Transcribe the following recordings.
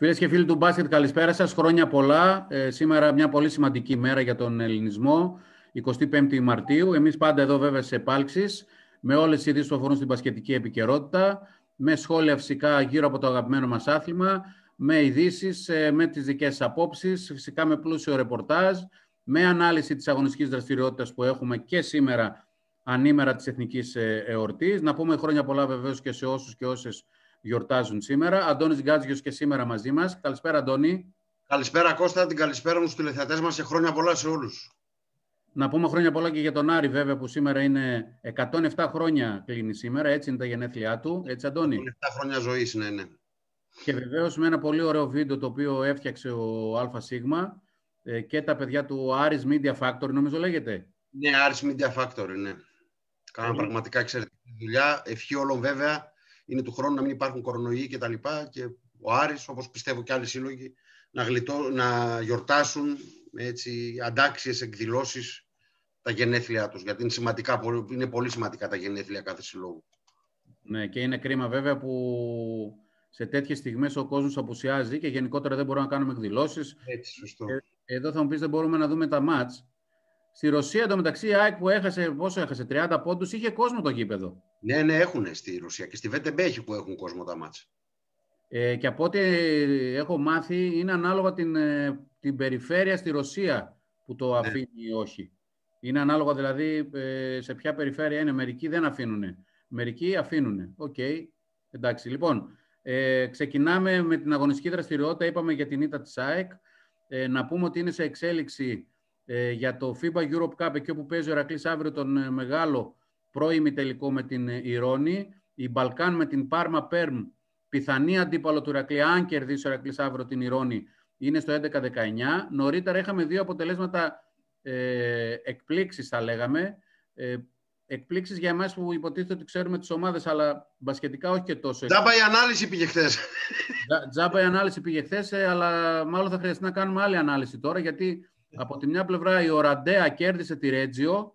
Φίλες και φίλοι του μπάσκετ, καλησπέρα σας. Χρόνια πολλά. Σήμερα μια πολύ σημαντική μέρα για τον ελληνισμό, 25η Μαρτίου. Εμείς πάντα εδώ βέβαια σε επάλξεις, με όλες τις ειδήσεις που αφορούν στην μπασκετική επικαιρότητα, με σχόλια φυσικά γύρω από το αγαπημένο μας άθλημα, με ειδήσεις, με τις δικές σας απόψεις, φυσικά με πλούσιο ρεπορτάζ, με ανάλυση της αγωνιστικής δραστηριότητας που έχουμε και σήμερα, ανήμερα της Εθνικής Εορτής. Να πούμε χρόνια πολλά βεβαίως και σε όσους και όσες γιορτάζουν σήμερα. Αντώνης Γκάτζιος και σήμερα μαζί μας. Καλησπέρα, Αντώνη. Καλησπέρα, Κώστα. Την καλησπέρα μου στους τηλεθεατές μας και χρόνια πολλά σε όλους. Να πούμε χρόνια πολλά και για τον Άρη, βέβαια, που σήμερα είναι 107 χρόνια κλείνει σήμερα. Έτσι είναι τα γενέθλιά του. Έτσι, Αντώνη. 107 χρόνια ζωής, ναι. Και βεβαίως με ένα πολύ ωραίο βίντεο το οποίο έφτιαξε ο ΑΣ και τα παιδιά του Aris Media Factory, νομίζω λέγεται. Ναι, Aris Media Factory, ναι. Κάναν πραγματικά εξαιρετική δουλειά. Ευχή όλων βέβαια είναι του χρόνου να μην υπάρχουν κορονοϊοί και τα λοιπά, και ο Άρης, όπως πιστεύω και άλλοι σύλλογοι, να γιορτάσουν με έτσι αντάξιες εκδηλώσεις τα γενέθλιά τους, γιατί είναι πολύ σημαντικά τα γενέθλια κάθε συλλόγου. Ναι, και είναι κρίμα βέβαια που σε τέτοιες στιγμές ο κόσμος απουσιάζει και γενικότερα δεν μπορούμε να κάνουμε εκδηλώσεις. Έτσι, σωστό. Εδώ θα μου πεις δεν μπορούμε να δούμε τα μάτς. Στη Ρωσία, εντωμεταξύ, η ΑΕΚ που έχασε, 30 πόντους, είχε κόσμο το γήπεδο. Ναι, έχουν στη Ρωσία και στη VTB έχει που έχουν κόσμο τα μάτς. Και από ό,τι έχω μάθει, είναι ανάλογα την περιφέρεια στη Ρωσία που το αφήνει ή όχι. Είναι ανάλογα δηλαδή σε ποια περιφέρεια είναι. Μερικοί δεν αφήνουν. Μερικοί αφήνουν. Οκ. Εντάξει. Λοιπόν, ξεκινάμε με την αγωνιστική δραστηριότητα. Είπαμε για την ήττα της ΑΕΚ. Να πούμε ότι είναι σε εξέλιξη για το FIBA Europe Cup, εκεί όπου παίζει ο Ηρακλής αύριο τον μεγάλο πρώιμη τελικό με την Ιρώνη. Η Μπαλκάν με την Πάρμα Πέρμ, πιθανή αντίπαλο του Ηρακλή, αν κερδίσει ο Ηρακλής αύριο την Ιρώνη, είναι στο 11-19. Νωρίτερα είχαμε δύο αποτελέσματα εκπλήξεις, θα λέγαμε. Εκπλήξεις για εμάς που υποτίθεται ότι ξέρουμε τις ομάδες, αλλά μπασκετικά όχι και τόσο. Τζάμπα η ανάλυση πήγε χθες. Τζάμπα η ανάλυση πήγε χθες, αλλά μάλλον θα χρειαστεί να κάνουμε άλλη ανάλυση τώρα, γιατί από τη μια πλευρά η Οραντέα κέρδισε τη Ρέτζιο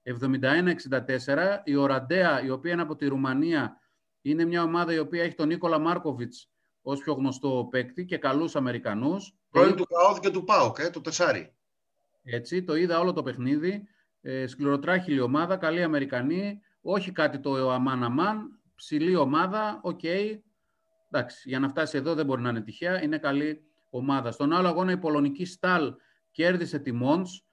71-64. Η Οραντέα, η οποία είναι από τη Ρουμανία, είναι μια ομάδα η οποία έχει τον Νίκολα Μάρκοβιτς ως πιο γνωστό παίκτη και καλούς Αμερικανούς. Πρώην του ΚΑΟΔ και του ΠΑΟΚ, το τεσάρι. Έτσι, το είδα όλο το παιχνίδι. Σκληροτράχηλη ομάδα, καλή Αμερικανή, όχι κάτι το αμάν-αμάν, ψηλή ομάδα, οκ. Εντάξει, για να φτάσει εδώ δεν μπορεί να είναι τυχαία, είναι καλή ομάδα. Στον άλλο αγώνα η πολωνική Στάλ κέρδισε τη Μόντς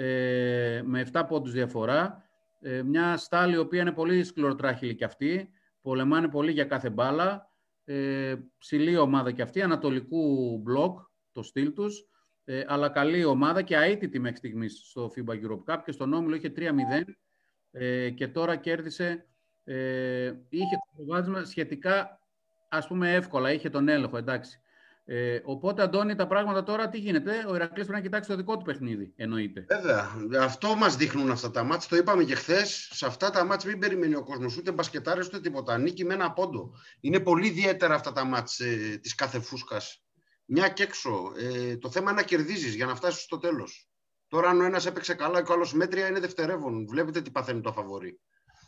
με 7 πόντους διαφορά. Μια Στάλ η οποία είναι πολύ σκληροτράχηλη κι αυτή, πολεμάνε πολύ για κάθε μπάλα, ψηλή ομάδα κι αυτή, ανατολικού μπλοκ το στυλ τους, αλλά καλή ομάδα και αίτητη μέχρι στιγμής στο FIBA Europe Cup, και στον όμιλο είχε 3-0 και τώρα κέρδισε, είχε το προβάδισμα σχετικά ας πούμε εύκολα, είχε τον έλεγχο, εντάξει. Οπότε, Αντώνη, τα πράγματα τώρα τι γίνεται? Ο Ηρακλής πρέπει να κοιτάξει το δικό του παιχνίδι, εννοείται. Βέβαια. Αυτό μας δείχνουν αυτά τα μάτς. Το είπαμε και χθες. Σε αυτά τα μάτς μην περιμένει ο κόσμος ούτε μπασκετάρες ούτε τίποτα. Νίκη με ένα πόντο. Είναι πολύ ιδιαίτερα αυτά τα μάτς της κάθε φούσκας. Μια και έξω. Το θέμα είναι να κερδίζεις για να φτάσεις στο τέλος. Τώρα, αν ο ένας έπαιξε καλά και ο άλλος μέτρια, είναι δευτερεύον. Βλέπετε τι παθαίνει το φαβορί.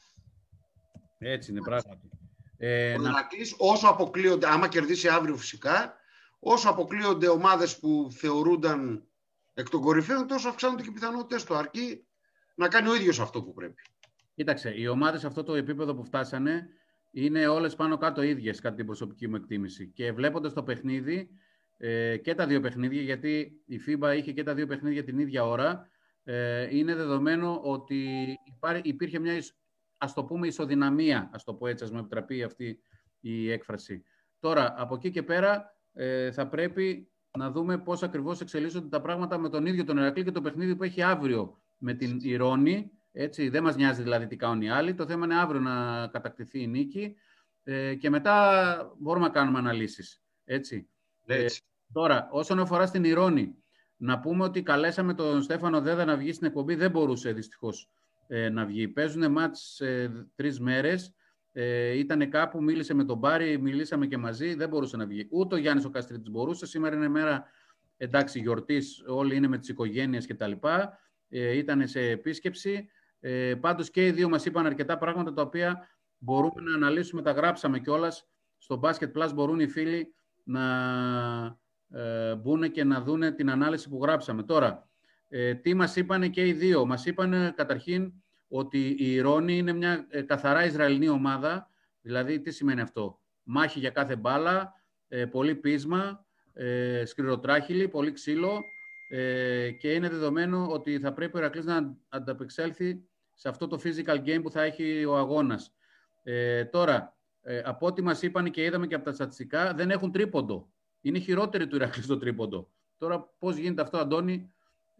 Έτσι είναι πράγματι. Ο Ηρακλής, όσο αποκλείονται, άμα κερδίσει αύριο φυσικά, όσο αποκλείονται ομάδες που θεωρούνταν εκ των κορυφαίων, τόσο αυξάνονται και οι πιθανότητες του, αρκεί να κάνει ο ίδιος αυτό που πρέπει. Κοίταξε, οι ομάδες σε αυτό το επίπεδο που φτάσανε είναι όλες πάνω κάτω ίδιες, κατά την προσωπική μου εκτίμηση. Και βλέποντας το παιχνίδι και τα δύο παιχνίδια, γιατί η FIBA είχε και τα δύο παιχνίδια την ίδια ώρα, είναι δεδομένο ότι υπήρχε μια, ας το πούμε, ισοδυναμία, ας το πω έτσι, ας μου επιτραπεί αυτή η έκφραση. Τώρα, από εκεί και πέρα, θα πρέπει να δούμε πώς ακριβώς εξελίσσονται τα πράγματα με τον ίδιο τον Ηρακλή και το παιχνίδι που έχει αύριο με την Ιρώνη. Έτσι, δεν μας νοιάζει δηλαδή τι κάνουν οι άλλοι. Το θέμα είναι αύριο να κατακτηθεί η νίκη και μετά μπορούμε να κάνουμε αναλύσεις. Έτσι. Τώρα, όσον αφορά στην Ιρώνη, να πούμε ότι καλέσαμε τον Στέφανο Δέδα να βγει στην εκπομπή. Δεν μπορούσε δυστυχώς να βγει. Παίζουν μάτς 3 μέρες. Ήτανε κάπου, μίλησε με τον Μπάρη, μιλήσαμε και μαζί, δεν μπορούσε να βγει. Ούτε ο Γιάννης ο Καστρίτης μπορούσε. Σήμερα είναι μέρα, εντάξει, γιορτής, όλοι είναι με τις οικογένειες κτλ. Ήτανε σε επίσκεψη. Πάντως και οι δύο μας είπαν αρκετά πράγματα τα οποία μπορούμε να αναλύσουμε, τα γράψαμε κιόλας. Στο Basket Plus μπορούν οι φίλοι να μπουν και να δούνε την ανάλυση που γράψαμε. Τώρα, τι μας είπανε και οι δύο? Μας είπανε καταρχήν ότι η Ηρώνη είναι μια καθαρά Ισραηλινή ομάδα. Δηλαδή, τι σημαίνει αυτό? Μάχη για κάθε μπάλα, πολύ πείσμα, σκληροτράχυλη, πολύ ξύλο, και είναι δεδομένο ότι θα πρέπει ο Ηρακλής να ανταπεξέλθει σε αυτό το physical game που θα έχει ο αγώνας. Τώρα, από ό,τι μας είπαν και είδαμε και από τα στατιστικά, δεν έχουν τρίποντο. Είναι χειρότερη του Ηρακλής το τρίποντο. Τώρα, πώς γίνεται αυτό, Αντώνη?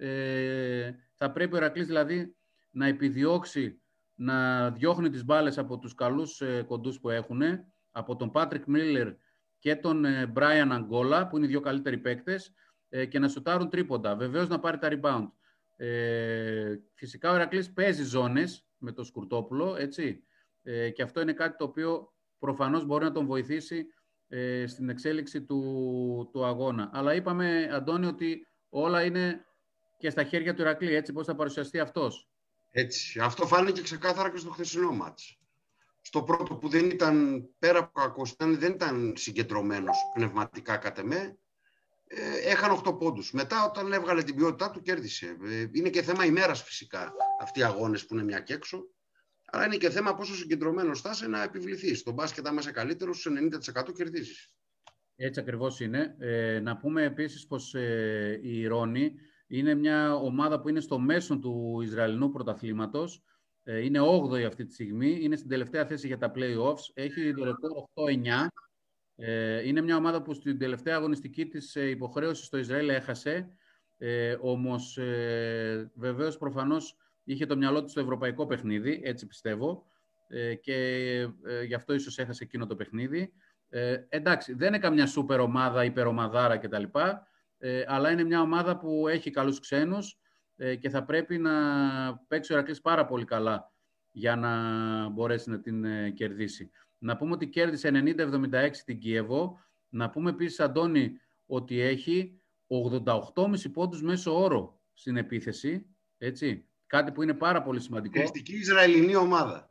Θα πρέπει ο Ηρακλής δηλαδή να επιδιώξει να διώχνει τις μπάλες από τους καλούς κοντούς που έχουν, από τον Πάτρικ Μίλλερ και τον Μπράιαν Αγκόλα, που είναι οι δύο καλύτεροι παίκτες, και να σουτάρουν τρίποντα. Βεβαίως να πάρει τα rebound. Φυσικά ο Ηρακλής παίζει ζώνες με το Σκουρτόπουλο, έτσι, και αυτό είναι κάτι το οποίο προφανώς μπορεί να τον βοηθήσει στην εξέλιξη του αγώνα. Αλλά είπαμε, Αντώνη, ότι όλα είναι και στα χέρια του Ηρακλή, έτσι, πώς θα παρουσιαστεί αυτός. Έτσι. Αυτό φάνηκε ξεκάθαρα και στο χθεσινό μάτς. Στο πρώτο που δεν ήταν, πέρα από κακός, δεν ήταν συγκεντρωμένος πνευματικά κατ' εμέ, έχανε 8 πόντους. Μετά, όταν έβγαλε την ποιότητά του, κέρδισε. Είναι και θέμα ημέρας φυσικά αυτοί οι αγώνες που είναι μια και έξω. Αλλά είναι και θέμα πόσο συγκεντρωμένος θα είσαι να επιβληθείς. Στο μπάσκετ, άμα είσαι καλύτερος, στους 90% κερδίζεις. Έτσι ακριβώς είναι. Να πούμε επίσης πως η Ηρώνη είναι μια ομάδα που είναι στο μέσο του Ισραηλινού πρωταθλήματος. Είναι 8η αυτή τη στιγμή. Είναι στην τελευταία θέση για τα play-offs. Έχει το ρεκόρ 8-9. Είναι μια ομάδα που στην τελευταία αγωνιστική της υποχρέωση στο Ισραήλ έχασε. Όμως βεβαίως προφανώς είχε το μυαλό της στο ευρωπαϊκό παιχνίδι, έτσι πιστεύω, και γι' αυτό ίσως έχασε εκείνο το παιχνίδι. Εντάξει, δεν είναι καμιά σούπερ ομάδα, υπερομαδάρα κτλ. Αλλά είναι μια ομάδα που έχει καλούς ξένους και θα πρέπει να παίξει ο Ηρακλής πάρα πολύ καλά για να μπορέσει να την κερδίσει. Να πούμε ότι κέρδισε 90-76 την Κίεβο. Να πούμε επίσης, Αντώνη, ότι έχει 88,5 πόντους μέσο όρο στην επίθεση, έτσι. Κάτι που είναι πάρα πολύ σημαντικό. Χαρακτηριστική Ισραηλινή ομάδα.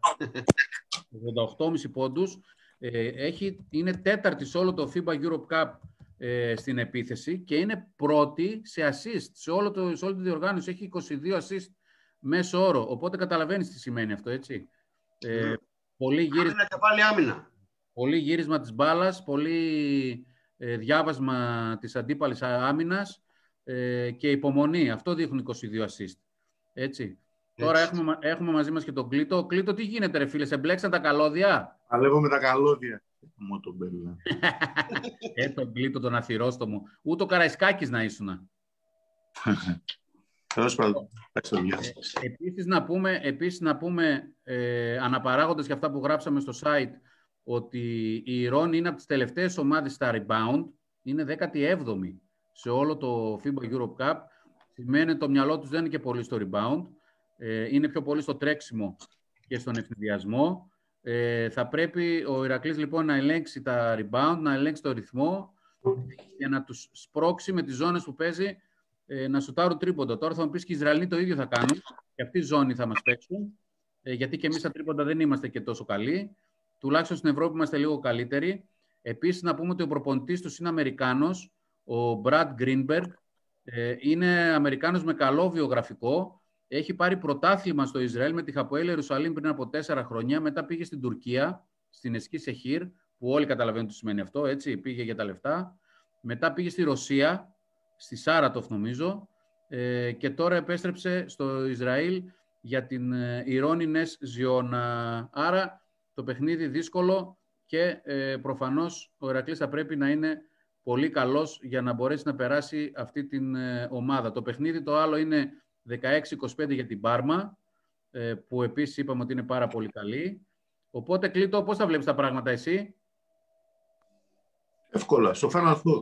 88,5 πόντους. Είναι τέταρτη σε όλο το FIBA Europe Cup στην επίθεση και είναι πρώτη σε assist. Σε όλη τη διοργάνωση έχει 22 assist μέσο όρο. Οπότε καταλαβαίνεις τι σημαίνει αυτό, έτσι. Πολύ γύρισμα, και πάλι άμυνα. Πολύ γύρισμα της μπάλας, πολύ διάβασμα της αντίπαλης άμυνας και υπομονή. Αυτό δείχνουν 22 assist. Έτσι. Τώρα έχουμε μαζί μας και τον Κλήτο. Κλήτο, τι γίνεται ρε φίλε, σε μπλέξαν τα καλώδια? Παλεύω με τα καλώδια. Μου τον μπέλα. Τον Κλήτο, τον αθυρόστομο. Ούτε ο Καραϊσκάκης να ήσουνα. Επίσης να πούμε αναπαράγοντας για αυτά που γράψαμε στο site, ότι η Ηρώνη είναι από τις τελευταίες ομάδες στα rebound. Είναι 17η σε όλο το FIBA Europe Cup. Σημαίνει το μυαλό τους δεν είναι και πολύ στο rebound. Είναι πιο πολύ στο τρέξιμο και στον ευνηδιασμό. Θα πρέπει ο Ηρακλής λοιπόν να ελέγξει τα rebound, να ελέγξει το ρυθμό για να τους σπρώξει με τις ζώνες που παίζει να σουτάρουν τρίποντα. Τώρα θα μου πεις και οι Ισραηλοί το ίδιο θα κάνουν και αυτή η ζώνη θα μας παίξουν, γιατί και εμείς στα τρίποντα δεν είμαστε και τόσο καλοί. Τουλάχιστον στην Ευρώπη είμαστε λίγο καλύτεροι. Επίσης να πούμε ότι ο προπονητής τους είναι Αμερικάνος, ο Brad Greenberg. Είναι Αμερικάνος με καλό βιογραφικό. Έχει πάρει πρωτάθλημα στο Ισραήλ με τη Χαποέλ Ιερουσαλήμ πριν από 4 χρόνια. Μετά πήγε στην Τουρκία, στην Εσκή Σεχίρ, που όλοι καταλαβαίνουν τι σημαίνει αυτό, έτσι, πήγε για τα λεφτά. Μετά πήγε στη Ρωσία, στη Σάρατοφ νομίζω, και τώρα επέστρεψε στο Ισραήλ για την Ηρώνη Νες Ζιώνα. Άρα το παιχνίδι δύσκολο και προφανώς ο Ηρακλής θα πρέπει να είναι πολύ καλός για να μπορέσει να περάσει αυτή την ομάδα. Το παιχνίδι το άλλο είναι 16-25 για την Πάρμα, που επίσης είπαμε ότι είναι πάρα πολύ καλή. Οπότε, Κλήτο, πώς θα βλέπεις τα πράγματα εσύ? Εύκολα, στο Final Four.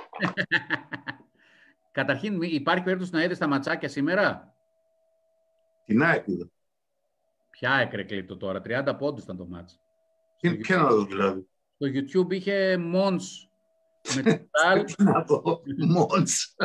Καταρχήν, υπάρχει περίπτωση να είδες τα ματσάκια σήμερα? Την ΑΕΚ είδα. Ποια έκρε, Κλήτο, τώρα? 30 πόντους ήταν το μάτς. Ποια να δω δηλαδή? Στο YouTube είχε Μόνς με τη Στάλ. Μόνς.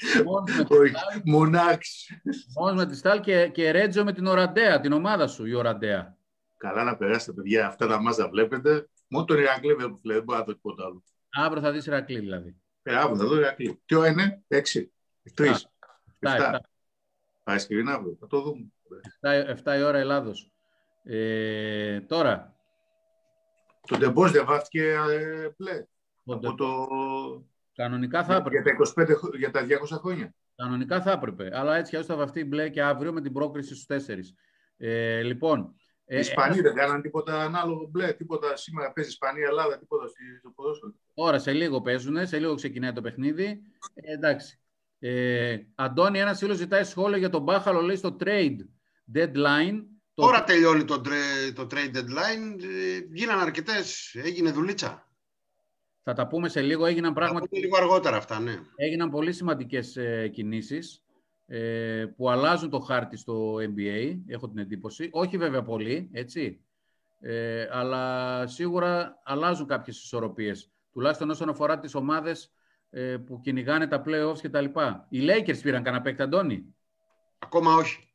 Μονάξ. Μόνς με τη Στάλ και Ρέτζο με την Οραντέα, την ομάδα σου, η Οραντέα. Καλά να περάσετε, παιδιά. Αυτά τα μάτσα βλέπετε. Μόνο τον Ηρακλή δεν μπορεί να δω τίποτα άλλο. Αύριο θα δεις Ηρακλή δηλαδή. Αύριο θα δω Ηρακλή. Τι ώρα είναι? 6, 3, 7. 7. Παρασκευή αύριο. Θα το δούμε. 7 η ώρα Ελλάδος. Τώρα. Το Ντεμπός δεν βάφτηκε μπλε. Κανονικά θα έπρεπε. Για τα 200 χρόνια. Κανονικά θα έπρεπε. Αλλά έτσι θα βαφτεί μπλε και αύριο με την πρόκριση στους 4. Λοιπόν. Οι Ισπανοί δεν κάναν τίποτα ανάλογο μπλε. Τίποτα σήμερα παίζει Ισπανία-Ελλάδα. Τίποτα στο ποδόσφαιρο. Τώρα σε λίγο παίζουνε. Σε λίγο ξεκινάει το παιχνίδι. Εντάξει. Αντώνη, ένας φίλος ζητάει σχόλιο για τον Μπάχαλο. Λέει στο trade deadline. Τώρα τελειώνει το trade deadline. Γίνανε αρκετές. Έγινε δουλίτσα. Θα τα πούμε σε λίγο. Έγιναν πράγματα. Θα πούμε λίγο αργότερα αυτά, ναι. Έγιναν πολύ σημαντικές κινήσεις που αλλάζουν το χάρτη στο NBA. Έχω την εντύπωση. Όχι βέβαια πολύ, έτσι. Αλλά σίγουρα αλλάζουν κάποιες ισορροπίες. Τουλάχιστον όσον αφορά τις ομάδες που κυνηγάνε τα play-offs και τα λοιπά. Οι Lakers πήραν κανένα παίκτη, Αντώνη? Ακόμα όχι.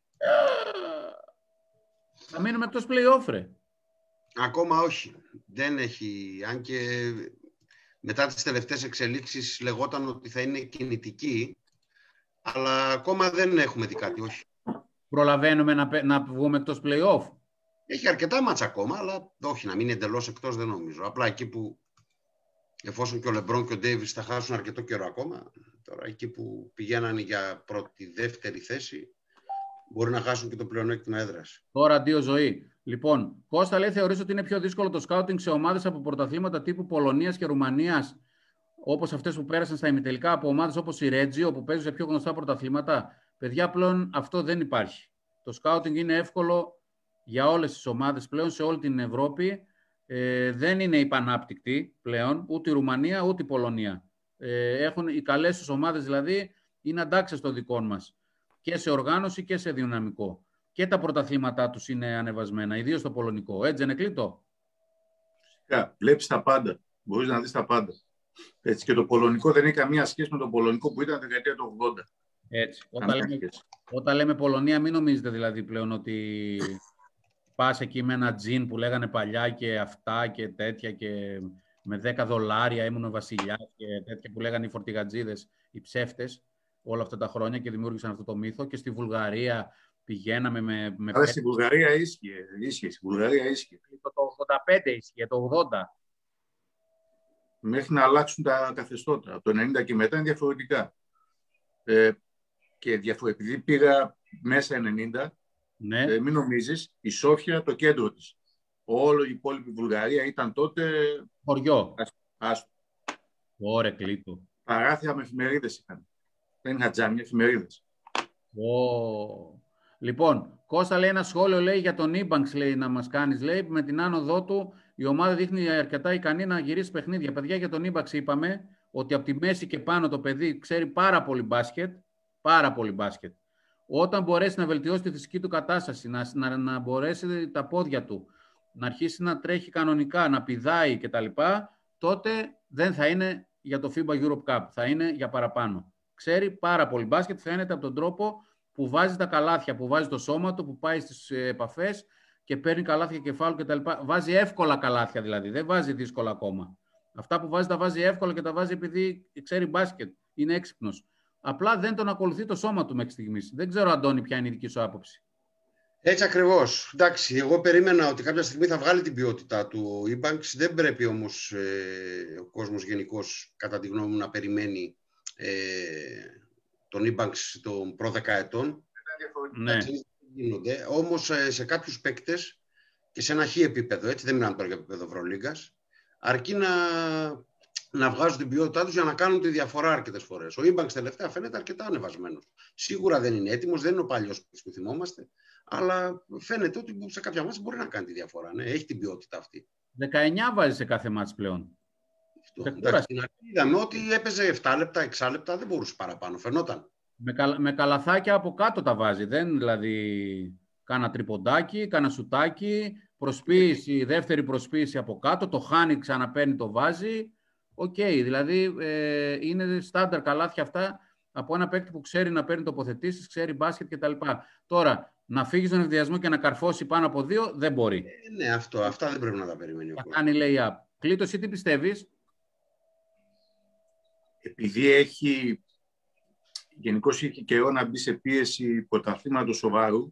Θα μείνουμε εκτός play-off, ρε. Ακόμα όχι. Δεν έχει. Αν και μετά τις τελευταίες εξελίξεις λεγόταν ότι θα είναι κινητική, αλλά ακόμα δεν έχουμε δει κάτι, όχι. Προλαβαίνουμε να βγούμε εκτός play-off. Έχει αρκετά μάτσα ακόμα, αλλά όχι, να μείνει εντελώς εκτός δεν νομίζω. Απλά εκεί που, εφόσον και ο Λεμπρόν και ο Ντέιβις θα χάσουν αρκετό καιρό ακόμα, τώρα εκεί που πηγαίνανε για πρώτη-δεύτερη θέση, μπορεί να χάσουν και το πλεονέκτημα έδρας. Τώρα αντίο ζωή. Λοιπόν, Κώστα λέει, θεωρείς ότι είναι πιο δύσκολο το σκάουτινγκ σε ομάδες από πρωταθλήματα τύπου Πολωνίας και Ρουμανίας, όπως αυτές που πέρασαν στα ημιτελικά, από ομάδες όπως η Ρέτζιο, που παίζουν σε πιο γνωστά πρωταθλήματα? Παιδιά, πλέον αυτό δεν υπάρχει. Το σκάουτινγκ είναι εύκολο για όλες τις ομάδες πλέον σε όλη την Ευρώπη. Δεν είναι υπανάπτυκτη πλέον ούτε η Ρουμανία ούτε η Πολωνία. Οι καλές τους ομάδες δηλαδή είναι αντάξεις των δικών μας και σε οργάνωση και σε δυναμικό. Και τα πρωταθλήματά τους είναι ανεβασμένα, ιδίως το πολωνικό. Έτσι, Ενεκλήτο. Φυσικά, βλέπεις τα πάντα. Μπορείς να δεις τα πάντα. Έτσι, και το πολωνικό δεν έχει καμία σχέση με το πολωνικό που ήταν δεκαετία του 80. Έτσι. Όταν λέμε Πολωνία, μην νομίζετε δηλαδή πλέον ότι πας εκεί με ένα τζιν που λέγανε παλιά και αυτά και τέτοια και με $10 ήμουν βασιλιάς και τέτοια που λέγανε οι φορτηγατζίδες, οι ψεύτες όλα αυτά τα χρόνια και δημιούργησαν αυτό το μύθο. Και στη Βουλγαρία πηγαίναμε με αλλά στη Βουλγαρία ίσχυε. Στη Βουλγαρία ίσχυε. Το 85 ίσχυε, το 80. Μέχρι να αλλάξουν τα καθεστώτα. Από το 90 και μετά είναι διαφορετικά. Και επειδή πήγα μέσα 90, ναι. Μην νομίζεις, η Σόφια το κέντρο της. Όλη η υπόλοιπη Βουλγαρία ήταν τότε χωριό. Άστο. Ωραία, κλείτο. Παράθυρα με εφημερίδες είχαν. Δεν είχαν τζάμια, εφημερίδες. Λοιπόν, Κώστα λέει ένα σχόλιο λέει, για τον Ίμπανξ, λέει, να μας κάνεις. Λέει, με την άνοδό του η ομάδα δείχνει αρκετά ικανή να γυρίσει παιχνίδια. Παιδιά, για τον Ίμπανξ είπαμε ότι από τη μέση και πάνω το παιδί ξέρει πάρα πολύ μπάσκετ. Πάρα πολύ μπάσκετ. Όταν μπορέσει να βελτιώσει τη φυσική του κατάσταση, να μπορέσει τα πόδια του, να αρχίσει να τρέχει κανονικά, να πηδάει κτλ., τότε δεν θα είναι για το FIBA Europe Cup. Θα είναι για παραπάνω. Ξέρει πάρα πολύ μπάσκετ, φαίνεται από τον τρόπο που βάζει τα καλάθια, που βάζει το σώμα του, που πάει στις επαφές και παίρνει καλάθια κεφάλου κτλ. Βάζει εύκολα καλάθια δηλαδή, δεν βάζει δύσκολα ακόμα. Αυτά που βάζει τα βάζει εύκολα και τα βάζει επειδή ξέρει μπάσκετ, είναι έξυπνος. Απλά δεν τον ακολουθεί το σώμα του μέχρι στιγμής. Δεν ξέρω, Αντώνη, ποια είναι η δική σου άποψη. Έτσι ακριβώς. Εντάξει, εγώ περίμενα ότι κάποια στιγμή θα βγάλει την ποιότητά του ο Ίμπανξ. Δεν πρέπει όμως ο κόσμος γενικώς, κατά τη γνώμη μου, να περιμένει τον Ίμπανξ των προ-10 Ναι. Όμως σε κάποιους παίκτες και σε ένα χι επίπεδο, έτσι, δεν μιλάμε τώρα για επίπεδο Ευρωλίγκας, αρκεί να βγάζουν την ποιότητά τους για να κάνουν τη διαφορά αρκετές φορές. Ο Ίμπανξ τελευταία φαίνεται αρκετά ανεβασμένος. Σίγουρα δεν είναι έτοιμος, δεν είναι ο παλιός που θυμόμαστε, αλλά φαίνεται ότι σε κάποια μάτς μπορεί να κάνει τη διαφορά. Ναι, έχει την ποιότητα αυτή. 19 βάζει σε κάθε μάτς πλέον. Είδαμε ότι έπαιζε 7 λεπτά, 6 λεπτά, δεν μπορούσε παραπάνω, φαινόταν. Με καλαθάκια από κάτω τα βάζει. Δεν δηλαδή κάνα τριποντάκι, κάνα σουτάκι, προσποίηση, δεύτερη προσποίηση από κάτω, το χάνει, ξαναπαίρνει, το βάζει. Οκ, δηλαδή είναι στάνταρ καλάθια αυτά από ένα παίκτη που ξέρει να παίρνει τοποθετήσεις, ξέρει μπάσκετ κτλ. Τώρα, να φύγει στον ευδιασμό και να καρφώσει πάνω από 2 δεν μπορεί. Ναι, αυτά δεν πρέπει να τα περιμένει. Θα κάνει lay-up. Κλήτο, εσύ τι πιστεύεις? επειδή γενικώς είχε καιρό να μπει σε πίεση πρωταθλήματος σοβαρού,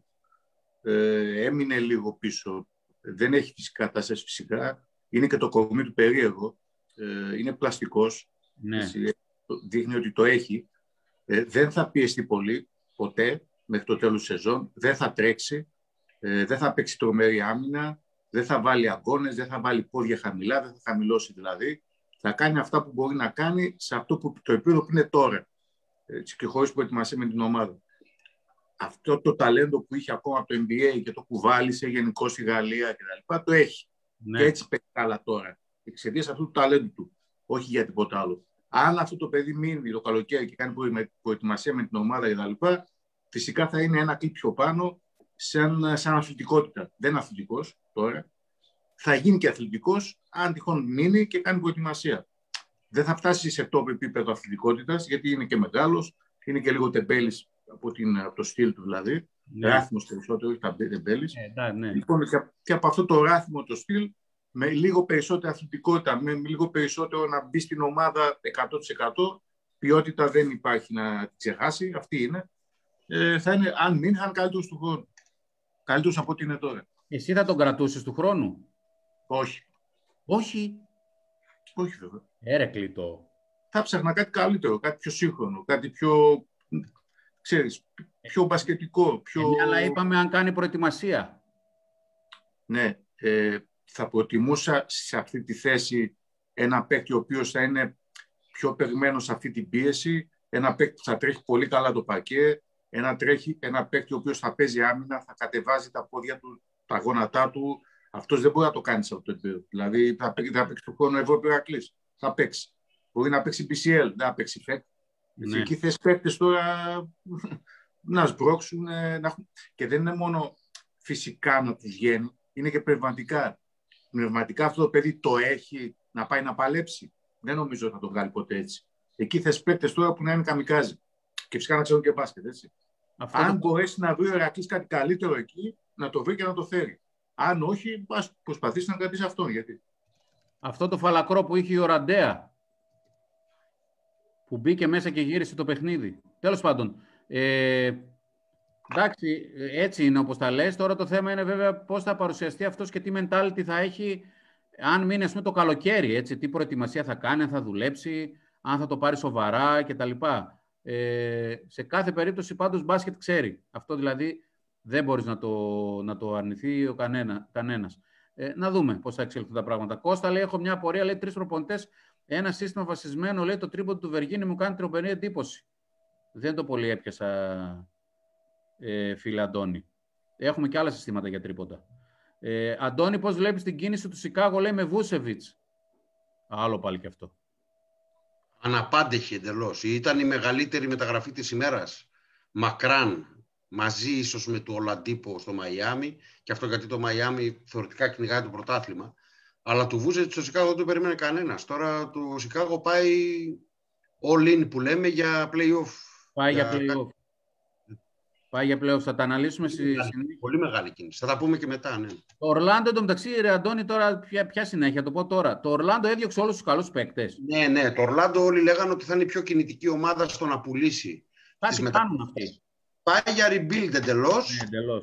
έμεινε λίγο πίσω. Δεν έχει τις κατάστασεις φυσικά. Είναι και το κορμί του περίεργο. Είναι πλαστικός. Ναι. Δείχνει ότι το έχει. Δεν θα πιεστεί πολύ ποτέ μέχρι το τέλος της σεζόν. Δεν θα τρέξει. Δεν θα παίξει τρομερή άμυνα. Δεν θα βάλει αγώνες. Δεν θα βάλει πόδια χαμηλά. Δεν θα χαμηλώσει δηλαδή. Θα κάνει αυτά που μπορεί να κάνει σε αυτό το επίπεδο που είναι τώρα. Έτσι, και χωρίς προετοιμασία με την ομάδα. Αυτό το ταλέντο που είχε ακόμα από το NBA και το κουβάλισε γενικώς στη Γαλλία κτλ. Το έχει. Ναι. Και έτσι παίζει καλά τώρα. Εξαιτίας αυτού του ταλέντου του. Όχι για τίποτα άλλο. Αν αυτό το παιδί μείνει το καλοκαίρι και κάνει προετοιμασία με την ομάδα κτλ., φυσικά θα είναι ένα κλικ πιο πάνω σαν αθλητικότητα. Δεν είναι αθλητικός τώρα. Θα γίνει και αθλητικός αν τυχόν μείνει και κάνει προετοιμασία. Δεν θα φτάσει σε top επίπεδο αθλητικότητας, γιατί είναι και μεγάλος, είναι και λίγο τεμπέλης από το στυλ του δηλαδή. Ναι. Ράθιμος περισσότερο, όχι τεμπέλης. Ναι. Λοιπόν, και από αυτό το ράθιμο το στυλ, με λίγο περισσότερη αθλητικότητα, με λίγο περισσότερο να μπει στην ομάδα 100%, ποιότητα δεν υπάρχει να τη ξεχάσει, αυτή είναι. Θα είναι, αν μην είχαν καλύτερους του χρόνου. Καλύτερους από ό,τι είναι τώρα. Εσύ θα τον κρατήσεις του χρόνου? Όχι. Όχι. Όχι βέβαια. Έρε κλειτό. Θα ψάχνα κάτι καλύτερο, κάτι πιο σύγχρονο, κάτι πιο, ξέρεις, πιο μπασκετικό. Πιο... αλλά είπαμε αν κάνει προετοιμασία. Ναι, θα προτιμούσα σε αυτή τη θέση ένα παίκτη ο οποίος θα είναι πιο παιγμένος σε αυτή την πίεση, ένα παίκτη που θα τρέχει πολύ καλά το παρκέ, ένα παίκτη ο οποίος θα παίζει άμυνα, θα κατεβάζει τα πόδια του, τα γόνατά του. Αυτός δεν μπορεί να το κάνει σε αυτό το επίπεδο. Δηλαδή θα παίξει το χρόνο Ευρώπη Ηρακλής. Θα παίξει. Μπορεί να παίξει PCL, δεν θα παίξει FEC. Ναι. Εκεί θες παίκτες τώρα να σμπρώξουν. Και δεν είναι μόνο φυσικά να τους βγαίνει, είναι και πνευματικά. Πνευματικά αυτό το παιδί το έχει να πάει να παλέψει. Δεν νομίζω ότι θα το βγάλει ποτέ έτσι. Εκεί θες παίκτες τώρα που να είναι καμικάζι. Και φυσικά να ξέρουν και μπάσκετ, έτσι. Αν μπορέσει να βρει ο Ηρακλής κάτι καλύτερο εκεί, να το βρει και να το φέρει. Αν όχι, ας προσπαθήσει να κρατήσει αυτό. Γιατί. Αυτό το φαλακρό που είχε η Οραντέα, που μπήκε μέσα και γύρισε το παιχνίδι. Τέλος πάντων, εντάξει, έτσι είναι όπως τα λες. Τώρα το θέμα είναι βέβαια πώς θα παρουσιαστεί αυτός και τι mentality θα έχει αν μείνει, ας πούμε, το καλοκαίρι. Έτσι, τι προετοιμασία θα κάνει, αν θα δουλέψει, αν θα το πάρει σοβαρά κτλ. Σε κάθε περίπτωση πάντως μπάσκετ ξέρει. Αυτό δηλαδή δεν μπορείς να το αρνηθεί κανένας. Να δούμε πώς θα εξελιχθούν τα πράγματα. Κώστα λέει, έχω μια απορία, λέει 3 προπονητές, ένα σύστημα βασισμένο, λέει το τρίποντο του Βεργίνη μου κάνει τρομερή εντύπωση. Δεν το πολύ έπιασα, φίλε Αντώνη. Έχουμε και άλλα συστήματα για τρίποντα. Αντώνη, πώς βλέπεις την κίνηση του Σικάγο, λέει, με Βούσεβιτς? Άλλο πάλι και αυτό. Αναπάντεχη εντελώς. Ήταν η μεγαλύτερη μεταγραφή της ημέρας. Μακράν. Μαζί ίσως με του Ολαντίπο στο Μαϊάμι, και αυτό γιατί το Μαϊάμι θεωρητικά κυνηγάει το πρωτάθλημα. Αλλά του Βούσεβιτς στο Σικάγο δεν το περίμενε κανένας. Τώρα το Σικάγο πάει all in που λέμε για play-off. Πάει για play-off. Θα τα αναλύσουμε πολύ μεγάλη κίνηση. Θα τα πούμε και μετά, ναι. Το Ορλάντο, εντωμεταξύ, ρε Αντώνη, τώρα ποια συνέχεια, το πω τώρα. Το Ορλάντο έδιωξε όλους τους καλούς παίκτες. Ναι. Το Ορλάντο όλοι λέγανε ότι θα είναι η πιο κινητική ομάδα στο να πουλήσει. Κάτι κάνουν αυτοί. Πάει για rebuild εντελώς.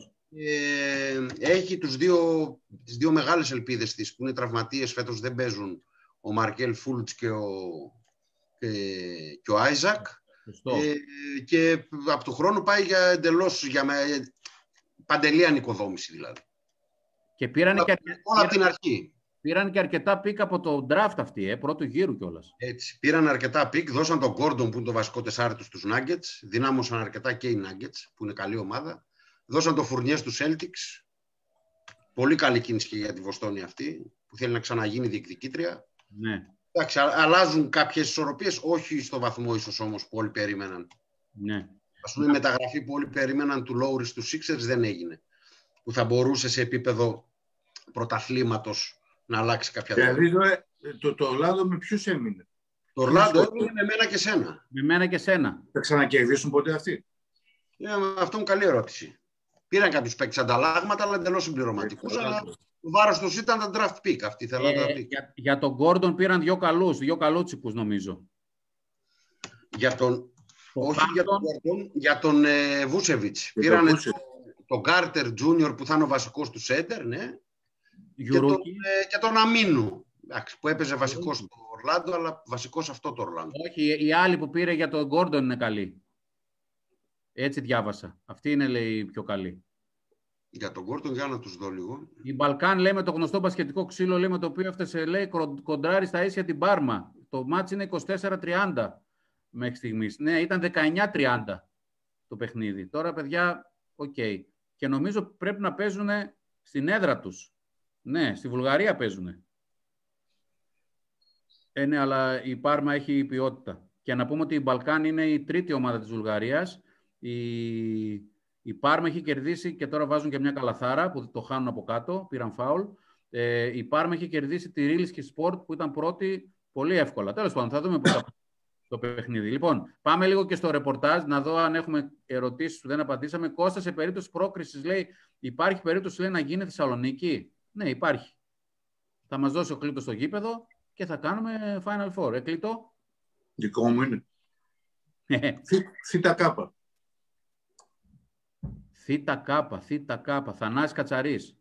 Έχει τις δύο μεγάλες ελπίδες της που είναι τραυματίες, φέτος δεν παίζουν, ο Μαρκέλ Φούλτς και ο Άιζακ. Και από το χρόνο πάει για εντελώς για παντελή ανοικοδόμηση δηλαδή. Και πήραν όλα από την αρχή. Πήραν και αρκετά πικ από το draft αυτή, πρώτου γύρου κιόλας. Έτσι, πήραν αρκετά πικ, δώσαν τον Gordon που είναι το βασικό τεσάρι τους στους Nuggets, δυνάμωσαν αρκετά και οι Nuggets που είναι καλή ομάδα, δώσαν το Fournier στους Celtics, πολύ καλή κίνηση και για τη Βοστόνη αυτή, που θέλει να ξαναγίνει διεκδικήτρια. Ναι. Εντάξει, αλλάζουν κάποιες ισορροπίες, όχι στο βαθμό ίσως όμως που όλοι περίμεναν. Ναι. Ας πούμε η μεταγραφή που όλοι περίμεναν του Lowry στους Sixers δεν έγινε, που θα μπορούσε σε επίπεδο πρωταθλήματος να αλλάξει κάποια πράγματα. Το Ορλάντο με ποιους έμεινε? Το Ορλάντο έμεινε με μένα και σένα. Με μένα και σένα. Θα ξανακερδίσουν ποτέ αυτοί? Αυτό είναι καλή ερώτηση. Πήραν κάποιους παίκτες ανταλλάγματα, αλλά εντελώς συμπληρωματικούς. Αλλά το βάρος τους ήταν τα draft pick. Αυτοί θέλαν τα pick. Για τον Gordon πήραν δύο καλούτσικους νομίζω. Όχι για τον Gordon, για τον Βούσεβιτς. Πήρανε τον Κάρτερ Τζούνιορ που θα είναι ο βασικός του σέντερ, ναι. Και τον Αμίνου, που έπαιζε βασικός στο Ορλάντο, αλλά βασικός αυτό το Ορλάντο. Όχι, οι άλλοι που πήρε για τον Gordon είναι καλοί. Έτσι διάβασα. Αυτή είναι, λέει, πιο καλή. Για τον Gordon, για να τους δω λίγο. Η Μπαλκάν, λέει, με το γνωστό μπασκετικό ξύλο, λέει, με το οποίο έφτασε, λέει, κοντράρι στα ίσια την Πάρμα. Το μάτς είναι 24-30 μέχρι στιγμής. Ναι, ήταν 19-30 το παιχνίδι. Τώρα, παιδιά, οκ. Και νομίζω πρέπει να παίζουν στην έδρα τους. Ναι, στη Βουλγαρία παίζουν. Ναι, αλλά η Πάρμα έχει ποιότητα. Και να πούμε ότι η Μπαλκάν είναι η τρίτη ομάδα της Βουλγαρίας. Η Πάρμα έχει κερδίσει και τώρα βάζουν και μια καλαθάρα που το χάνουν από κάτω, πήραν φάουλ. Η Πάρμα έχει κερδίσει τη Ρίλσκι Σπορτ που ήταν πρώτη πολύ εύκολα. Τέλος πάντων, θα δούμε πώς θα το παιχνίδι. Λοιπόν, πάμε λίγο και στο ρεπορτάζ να δω αν έχουμε ερωτήσεις που δεν απαντήσαμε. Κώστα, σε περίπτωση πρόκρισης, λέει, υπάρχει περίπτωση, λέει, να γίνει Θεσσαλονίκη? Ναι, υπάρχει. Θα μας δώσει ο Κλήτος στο γήπεδο και θα κάνουμε Final Four. Κλήτο. Δικό μου είναι. Θήτα Κάπα. Θήτα Κάπα. Θανάσης Κατσαρής.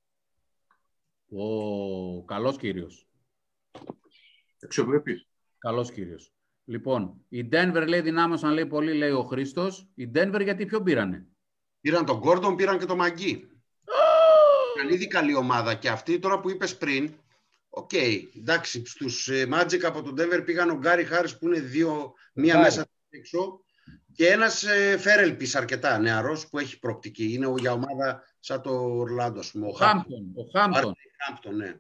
Καλός κύριος. Εξωπρεπής. Καλός κύριος. Λοιπόν, η Denver, λέει, δυνάμωσαν, λέει, πολύ, λέει ο Χρήστος. Η Denver γιατί ποιον πήρανε? Πήραν τον Gordon, πήραν και τον Μαγκί. Ήδη καλή ομάδα. Και αυτή τώρα που είπες πριν, εντάξει, στους Magic από τον Denver πήγαν ο Γκάρι Χάρις που είναι μία μέσα έξω και ένας Φέρελπις αρκετά νεαρός που έχει προοπτική. Είναι για ομάδα σαν το Ορλάντο, ο Χάμπτον, ναι.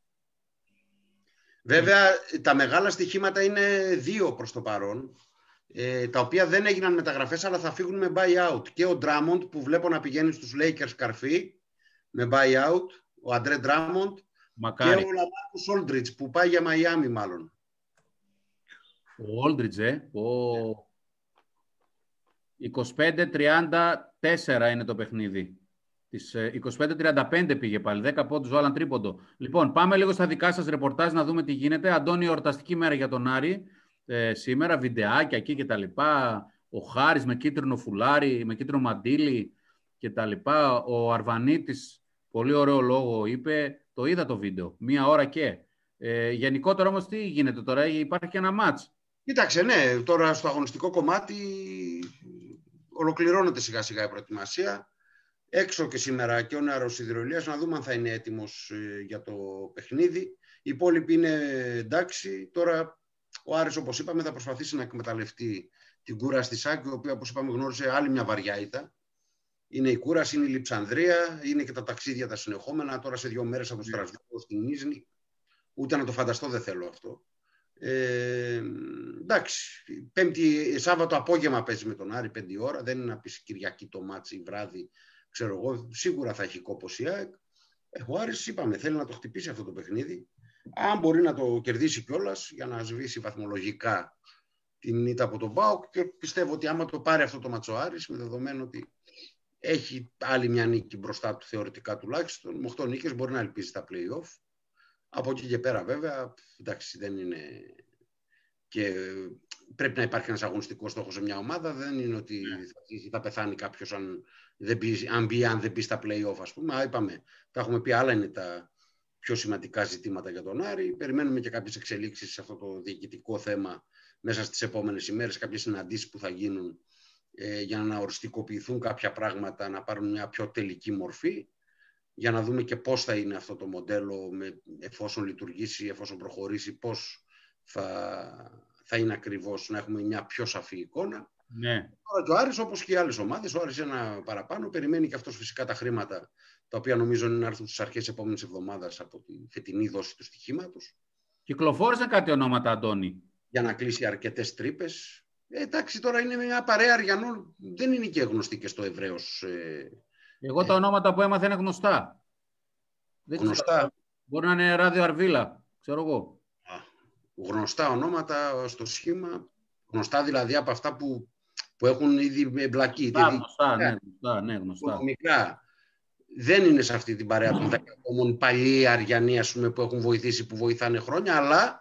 Βέβαια, τα μεγάλα στοιχήματα είναι 2 προς το παρόν, τα οποία δεν έγιναν μεταγραφές, αλλά θα φύγουν με buyout. Και ο Drummond που βλέπω να πηγαίνει στους Lakers καρφί, με buyout, ο Αντρέ Drummond, και ο Λαμάρκους Όλντριτζ που πάει για Μαϊάμι μάλλον. Ο Όλντριτζ, 25-34 είναι το παιχνίδι. 25-35 πήγε πάλι, 10 πόντους, βάλαν τρίποντο. Λοιπόν, πάμε λίγο στα δικά σας ρεπορτάζ να δούμε τι γίνεται. Αντώνη, εορταστική μέρα για τον Άρη. Σήμερα, βιντεάκια εκεί και τα λοιπά. Ο Χάρης με κίτρινο φουλάρι, με κίτρινο μαντίλι και τα λοιπά. Ο Αρβανίτης, πολύ ωραίο λόγο είπε, το είδα το βίντεο, 1 ώρα και. Γενικότερα όμως τι γίνεται τώρα, υπάρχει και ένα μάτς. Κοίταξε, ναι, τώρα στο αγωνιστικό κομμάτι ολοκληρώνεται σιγά σιγά η προετοιμασία. Έξω και σήμερα και ο νεαρός Ιδρυολίας, να δούμε αν θα είναι έτοιμος για το παιχνίδι. Οι υπόλοιποι είναι εντάξει. Τώρα ο Άρης, όπως είπαμε, θα προσπαθήσει να εκμεταλλευτεί την κούραση της ΑΕΚ, η οποία, όπως είπαμε, γνώρισε άλλη μια βαριά ήττα. Είναι η κούραση, είναι η Λειψανδρία, είναι και τα ταξίδια τα συνεχόμενα. Τώρα σε 2 μέρες από το Στρασβούργο στην Νίζνη. Ούτε να το φανταστώ δεν θέλω αυτό. Εντάξει, Σάββατο απόγευμα παίζει με τον Άρη 5 ώρα. Δεν είναι να πεις Κυριακή το μάτσι ή βράδυ. Ξέρω εγώ, σίγουρα θα έχει κόπος η ΑΕΚ. Ο Άρης, είπαμε, θέλει να το χτυπήσει αυτό το παιχνίδι. Αν μπορεί να το κερδίσει κιόλας για να σβήσει βαθμολογικά την ήττα από τον ΠΑΟΚ, και πιστεύω ότι άμα το πάρει αυτό το μάτσο Άρης, με δεδομένο ότι έχει άλλη μια νίκη μπροστά του θεωρητικά τουλάχιστον, με 8 νίκες μπορεί να ελπίζει στα play-off. Από εκεί και πέρα βέβαια, εντάξει, δεν είναι και πρέπει να υπάρχει ένας αγωνιστικός στόχος σε μια ομάδα. Δεν είναι ότι θα πεθάνει κάποιος αν δεν μπει στα play-off, ας πούμε. Είπαμε, τα έχουμε πει, άλλα είναι τα πιο σημαντικά ζητήματα για τον Άρη. Περιμένουμε και κάποιες εξελίξεις σε αυτό το διοικητικό θέμα μέσα στις επόμενες ημέρες, κάποιες συναντήσεις που θα γίνουν για να οριστικοποιηθούν κάποια πράγματα, να πάρουν μια πιο τελική μορφή, για να δούμε και πώς θα είναι αυτό το μοντέλο, εφόσον λειτουργήσει, εφόσον προχωρήσει, πώς θα είναι ακριβώς, να έχουμε μια πιο σαφή εικόνα. Ναι. Τώρα και ο Άρης, όπως και οι άλλες ομάδες, ο Άρης ένα παραπάνω, περιμένει και αυτός φυσικά τα χρήματα, τα οποία νομίζω είναι να έρθουν στις αρχές της επόμενης εβδομάδας από τη φετινή δόση του στοιχήματος. Κυκλοφόρησαν κάτι ονόματα, Αντώνη. Για να κλείσει αρκετές τρύπες. Εντάξει, τώρα είναι μια παρέα Αριανών, δεν είναι και γνωστή και στο ευρέως. Εγώ τα ονόματα που έμαθα είναι γνωστά. Γνωστά. Μπορεί να είναι Ράδιο Αρβίλα, ξέρω εγώ. Γνωστά ονόματα στο σχήμα, γνωστά δηλαδή από αυτά που έχουν ήδη εμπλακεί. Γνωστά, ναι, γνωστά. Οικονομικά. Δεν είναι σε αυτή την παρέα των 10 παλιοί Αριανοί, ας πούμε, που έχουν βοηθήσει, που βοηθάνε χρόνια, αλλά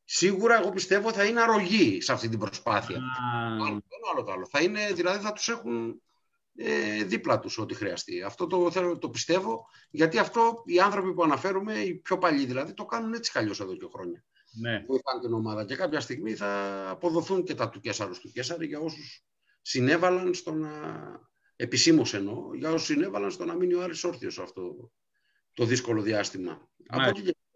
Σίγουρα εγώ πιστεύω θα είναι αρρωγή σε αυτή την προσπάθεια. Α, Άλλο. Θα είναι, δηλαδή θα τους έχουν δίπλα τους ό,τι χρειαστεί. Αυτό το πιστεύω, γιατί αυτό οι άνθρωποι που αναφέρουμε, οι πιο παλιοί δηλαδή, το κάνουν έτσι χαλιώς εδώ και χρόνια. ναι. Βοηθάνε την ομάδα και κάποια στιγμή θα αποδοθούν και τα του Κέσσαρου του Κέσσαρη για όσους συνέβαλαν στο να, επισήμως εννοώ, για όσους συνέβαλαν στο να μείνει ο Άρης όρθιος αυτό το δύσκολο διάστημα. Από εκεί και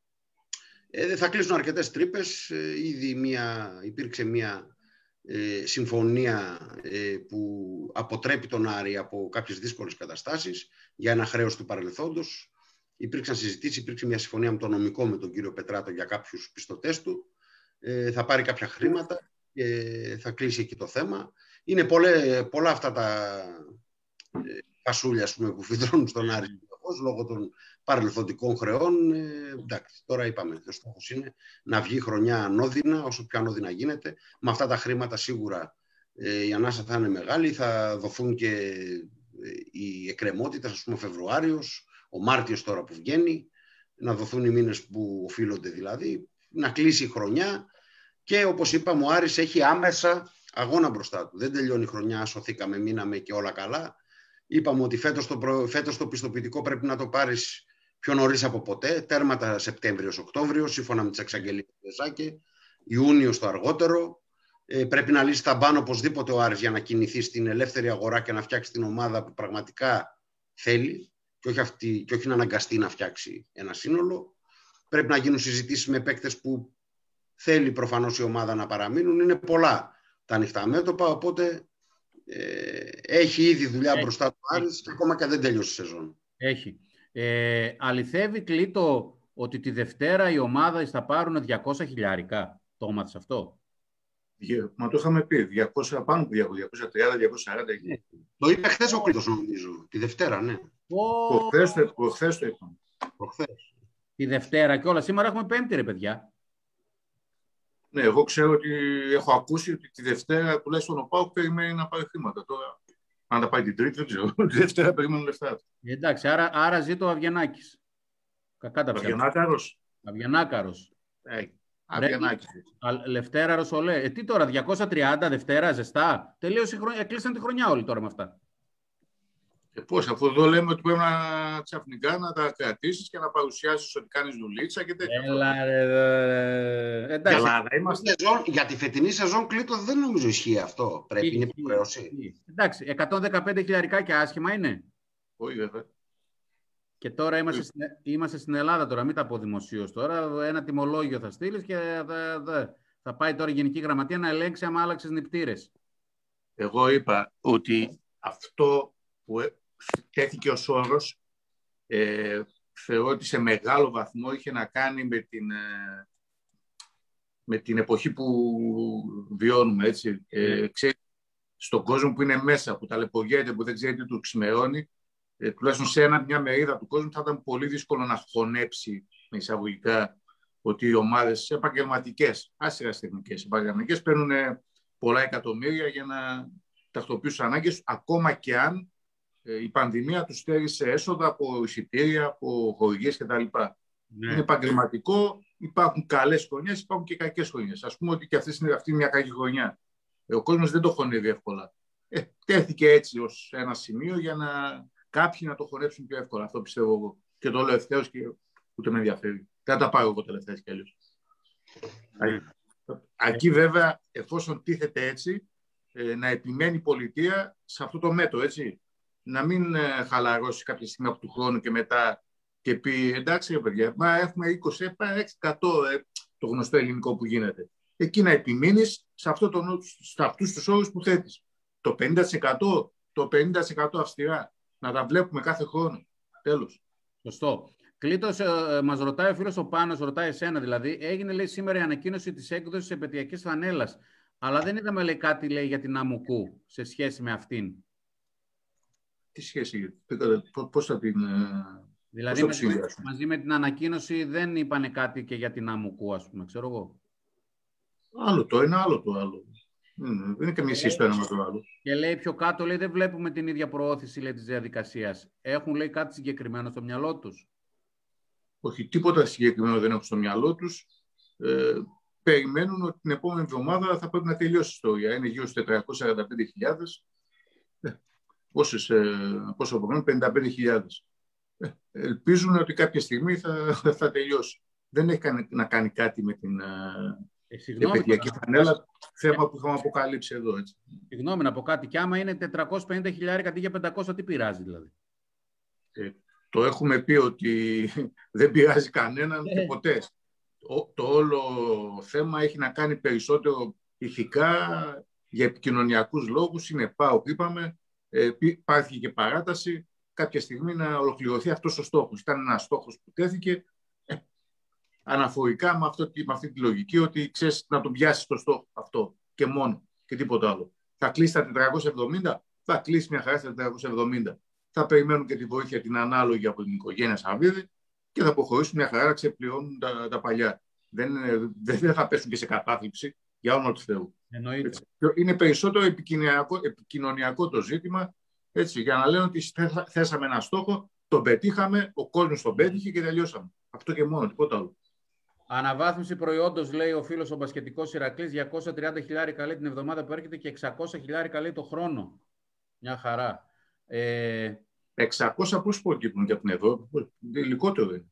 θα κλείσουν αρκετές τρύπες. Ήδη υπήρξε μια συμφωνία που αποτρέπει τον Άρη από κάποιες δύσκολες καταστάσεις για ένα χρέος του παρελθόντος. Υπήρξαν συζητήσεις, υπήρξε μια συμφωνία με το νομικό, με τον κύριο Πετράτο για κάποιους πιστωτές του. Θα πάρει κάποια χρήματα και θα κλείσει εκεί το θέμα. Είναι πολλά αυτά τα φασούλια που φυτρώνουν στον Άρη λόγω των παρελθοντικών χρεών. Εντάξει, τώρα είπαμε ότι ο στόχος είναι να βγει χρονιά ανώδυνα, όσο πιο ανώδυνα γίνεται. Με αυτά τα χρήματα σίγουρα η ανάσα θα είναι μεγάλη, θα δοθούν και οι εκκρεμότητες, ας πούμε Φεβρουάριος, ο Μάρτιος τώρα που βγαίνει, να δοθούν οι μήνες που οφείλονται δηλαδή, να κλείσει η χρονιά και όπως είπαμε ο Άρης έχει άμεσα αγώνα μπροστά του. Δεν τελειώνει η χρονιά, σωθήκαμε, μείναμε και όλα καλά. Είπαμε ότι φέτος το πιστοποιητικό πρέπει να το πάρεις πιο νωρίς από ποτέ, τέρματα Σεπτέμβριος-Οκτώβριο, σύμφωνα με τις εξαγγελίες του ΕΣΑΚΕ, Ιούνιος το αργότερο. Πρέπει να λύσει τα μπαν οπωσδήποτε ο Άρης για να κινηθεί στην ελεύθερη αγορά και να φτιάξει την ομάδα που πραγματικά θέλει και όχι να αναγκαστεί να φτιάξει ένα σύνολο. Πρέπει να γίνουν συζητήσεις με παίκτες που θέλει προφανώς η ομάδα να παραμείνουν. Είναι πολλά τα ανοιχτά μέτωπα, οπότε έχει ήδη δουλειά μπροστά του Άρης και ακόμα και δεν τελειώσει η σεζόν. Έχει. Αληθεύει, Κλήτο, ότι τη Δευτέρα η ομάδα θα πάρουν 200 χιλιάρικα. Το έμαθες αυτό? Μα το είχαμε πει. 200, πάνω από 230-240. Το είπε χθες ο Κλήτος, νομίζω. Τη Δευτέρα, ναι. Προχθές το είπαμε. Τη Δευτέρα και όλα. Σήμερα έχουμε Πέμπτη, ρε παιδιά. Ναι, εγώ ξέρω ότι έχω ακούσει ότι τη Δευτέρα τουλάχιστον ο ΠΑΟΚ περιμένει να πάρει χρήματα. Τώρα, αν τα πάει την Τρίτη, δεν ξέρω. Τη Δευτέρα περιμένουν λεφτά. Εντάξει, άρα ζήτω ο Αβγενάκης. Κακά τα ψέματα. Αβγενάκαρος. Αβγενάκης. Λευτέρα Ρωσολέ. Τι τώρα, 230 Δευτέρα, ζεστά. Τελείωσε η χρονιά. Έκλεισαν τη χρονιά όλοι τώρα με αυτά. Πώς, αφού εδώ λέμε ότι πρέπει να ξαφνικά να τα κρατήσεις και να παρουσιάσεις ότι κάνεις δουλίτσα και τέτοια. Εντάξει, για τη φετινή σεζόν, Κλήτο, δεν νομίζω ισχύει αυτό. Πρέπει να υποχρεώσει. Εντάξει, 115 χιλιαρικά και άσχημα είναι. Όχι, βέβαια. Και τώρα είμαστε στην Ελλάδα τώρα, μην τα πω δημοσίως τώρα. Ένα τιμολόγιο θα στείλεις και θα πάει τώρα η Γενική Γραμματεία να ελέγξει άμα άλλαξες νηπτήρες. Εγώ είπα ότι αυτό που τέθηκε ως όρος θεωρώ ότι σε μεγάλο βαθμό είχε να κάνει με την εποχή που βιώνουμε. Έτσι. Στον κόσμο που είναι μέσα, που ταλαιπωριέται, που δεν ξέρει τι του ξημερώνει, τουλάχιστον σε μια μερίδα του κόσμου θα ήταν πολύ δύσκολο να χωνέψει με εισαγωγικά ότι οι ομάδες επαγγελματικές, άσχετες τεχνικές επαγγελματικές, παίρνουν πολλά εκατομμύρια για να τακτοποιήσουν ανάγκες τους, ακόμα και αν η πανδημία τους στέρισε έσοδα από εισιτήρια, από χορηγίες κτλ. Ναι. Είναι επαγγελματικό, υπάρχουν καλές χρονιές, υπάρχουν και κακές χρονιές. Ας πούμε ότι και αυτή είναι μια κακή χρονιά. Ο κόσμος δεν το χωνεύει εύκολα. Τέθηκε έτσι ως ένα σημείο για να κάποιοι να το χωνέψουν πιο εύκολα. Αυτό πιστεύω εγώ. Και το λέω ευθέως και ούτε με ενδιαφέρει. Δεν τα πάρω εγώ τελευταία κι αλλιώς. Εκεί βέβαια, εφόσον τίθεται έτσι, να επιμένει η πολιτεία σε αυτό το μέτρο, έτσι. Να μην χαλαρώσει κάποια στιγμή από του χρόνου και μετά και πει εντάξει παιδιά, μα έχουμε 20% το γνωστό ελληνικό που γίνεται. Εκεί να επιμείνεις σε αυτούς τους όρους που θέτεις. Το 50% αυστηρά. Να τα βλέπουμε κάθε χρόνο. Τέλος. Σωστό. Κλήτος, μας ρωτάει ο φίλος ο Πάνος, ρωτάει εσένα δηλαδή, έγινε λέει σήμερα η ανακοίνωση της έκδοσης επαιτειακής φανέλας, αλλά δεν είδαμε λέει κάτι λέει για την Αμουκού σε σχέση με αυτήν. Τι σχέση, πώς θα την... Δηλαδή μαζί με την ανακοίνωση δεν είπανε κάτι και για την Αμουκού, ας πούμε, ξέρω εγώ. Άλλο το ένα, άλλο το άλλο. Δεν είναι καμία σχέση το ένα με το άλλο. Και λέει πιο κάτω, λέει, δεν βλέπουμε την ίδια προώθηση λέει, της διαδικασίας. Έχουν λέει κάτι συγκεκριμένο στο μυαλό τους? Όχι, τίποτα συγκεκριμένο δεν έχουν στο μυαλό τους. περιμένουν ότι την επόμενη εβδομάδα θα πρέπει να τελειώσει η ιστορία. Είναι γύρω στους 445.000. Πόσο απομένουν, 55.000. Ελπίζουν ότι κάποια στιγμή θα τελειώσει. Δεν έχει να κάνει κάτι με την επαιτειακή φανέλα, θέμα που είχαμε αποκαλύψει εδώ. Έτσι. Συγγνώμη να πω κάτι. Και άμα είναι 450.000 αντί για 500, τι πειράζει δηλαδή? Το έχουμε πει ότι δεν πειράζει κανέναν και ποτέ. Το όλο θέμα έχει να κάνει περισσότερο ηθικά, για επικοινωνιακούς λόγους. Είναι ΠΑΟΚ, είπαμε, υπάρχει και παράταση. Κάποια στιγμή να ολοκληρωθεί αυτός ο στόχος. Ήταν ένας στόχος που τέθηκε αναφορικά με αυτή τη λογική, ότι ξέρεις να τον πιάσεις το στόχο αυτό και μόνο και τίποτα άλλο. Θα κλείσει τα 470, θα κλείσει μια χαρά στα 470. Θα περιμένουν και τη βοήθεια την ανάλογη από την οικογένεια Σαββίδη και θα αποχωρήσουν μια χαρά να ξεπληρώνουν τα παλιά. Δεν θα πέσουν και σε κατάθλιψη για όνομα του Θεού. Είναι περισσότερο επικοινωνιακό το ζήτημα, έτσι, για να λένε ότι θέσαμε ένα στόχο, τον πετύχαμε, ο κόσμος τον πέτυχε και τελειώσαμε. Αυτό και μόνο, τίποτα άλλο. Αναβάθμιση προϊόντος, λέει ο φίλος ο μπασκετικός Ηρακλής, 230.000 λέει την εβδομάδα που έρχεται και 600.000 λέει το χρόνο. Μια χαρά. 600 πώς προκύπτουν για την Ευρώπη, λιγότερο είναι.